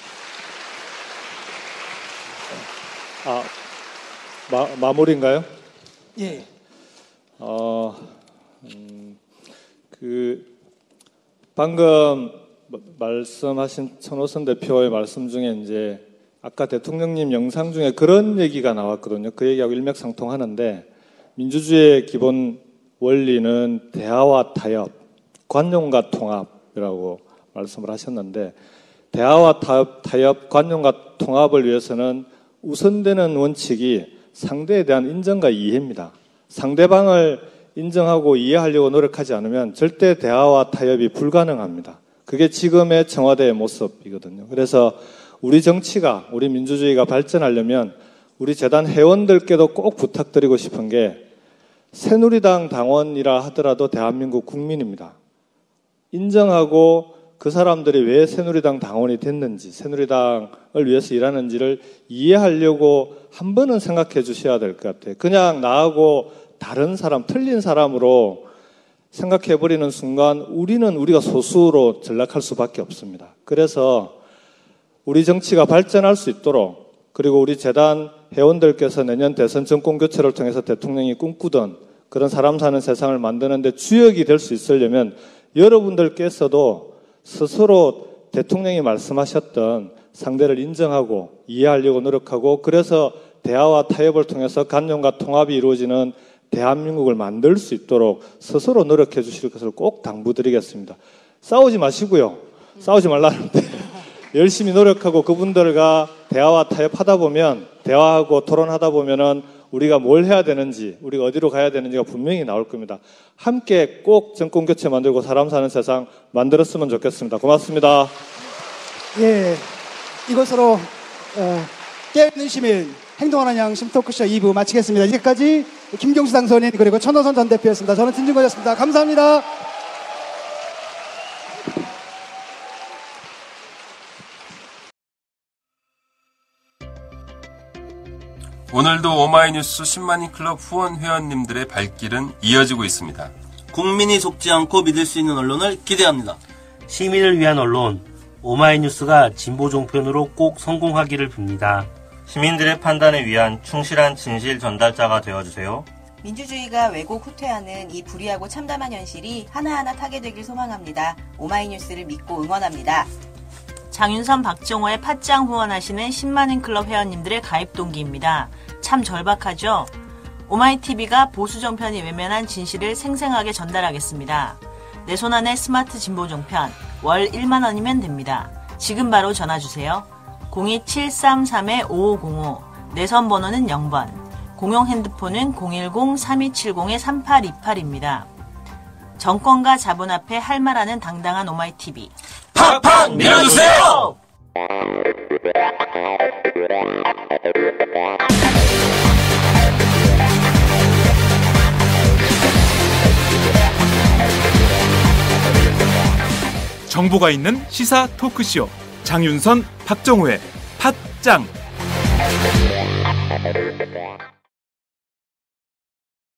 Speaker 9: 아, 마, 마무리인가요?
Speaker 8: 예.
Speaker 9: 어, 음, 그 방금 말씀하신 천호선 대표의 말씀 중에 이제 아까 대통령님 영상 중에 그런 얘기가 나왔거든요. 그 얘기하고 일맥상통하는데 민주주의의 기본 원리는 대화와 타협, 관용과 통합이라고 말씀을 하셨는데 대화와 타협, 타협, 관용과 통합을 위해서는 우선되는 원칙이 상대에 대한 인정과 이해입니다. 상대방을 인정하고 이해하려고 노력하지 않으면 절대 대화와 타협이 불가능합니다. 그게 지금의 청와대의 모습이거든요. 그래서 우리 정치가, 우리 민주주의가 발전하려면 우리 재단 회원들께도 꼭 부탁드리고 싶은 게 새누리당 당원이라 하더라도 대한민국 국민입니다. 인정하고 그 사람들이 왜 새누리당 당원이 됐는지, 새누리당을 위해서 일하는지를 이해하려고 한 번은 생각해 주셔야 될 것 같아요. 그냥 나하고 다른 사람, 틀린 사람으로 생각해버리는 순간 우리는 우리가 소수로 전락할 수밖에 없습니다. 그래서 우리 정치가 발전할 수 있도록 그리고 우리 재단 회원들께서 내년 대선 정권 교체를 통해서 대통령이 꿈꾸던 그런 사람 사는 세상을 만드는데 주역이 될 수 있으려면 여러분들께서도 스스로 대통령이 말씀하셨던 상대를 인정하고 이해하려고 노력하고 그래서 대화와 타협을 통해서 관용과 통합이 이루어지는 대한민국을 만들 수 있도록 스스로 노력해 주실 것을 꼭 당부드리겠습니다. 싸우지 마시고요. 싸우지 말라는데 열심히 노력하고 그분들과 대화와 타협하다 보면 대화하고 토론하다 보면은 우리가 뭘 해야 되는지, 우리가 어디로 가야 되는지가 분명히 나올 겁니다. 함께 꼭 정권 교체 만들고 사람 사는 세상 만들었으면 좋겠습니다. 고맙습니다.
Speaker 8: 예, 이것으로 어, 깨어있는 시민 행동하는 양심 토크쇼 이 부 마치겠습니다. 이제까지 김경수 당선인 그리고 천호선 전 대표였습니다. 저는 진중권이었습니다. 감사합니다.
Speaker 12: 오늘도 오마이뉴스 십만인 클럽 후원 회원님들의 발길은 이어지고 있습니다.
Speaker 13: 국민이 속지 않고 믿을 수 있는 언론을 기대합니다. 시민을 위한 언론 오마이뉴스가 진보 종편으로 꼭 성공하기를 빕니다.
Speaker 14: 시민들의 판단에 위한 충실한 진실 전달자가 되어주세요.
Speaker 15: 민주주의가 왜곡 후퇴하는 이 불의하고 참담한 현실이 하나하나 타개되길 소망합니다. 오마이뉴스를 믿고 응원합니다.
Speaker 16: 장윤선, 박정호의 팟짱 후원하시는 십만인 클럽 회원님들의 가입 동기입니다. 참 절박하죠? 오마이티비가 보수 정편이 외면한 진실을 생생하게 전달하겠습니다. 내 손안의 스마트 진보 종편, 월 일만 원이면 됩니다. 지금 바로 전화주세요. 공이 칠삼삼 오오공오, 내선 번호는 영 번, 공용 핸드폰은 공일공 삼이칠공 삼팔이팔입니다. 정권과 자본 앞에 할 말하는 당당한 오마이티비.
Speaker 12: 팍팍 밀어주세요!
Speaker 1: 정보가 있는 시사 토크쇼 장윤선, 박정호의 팟짱.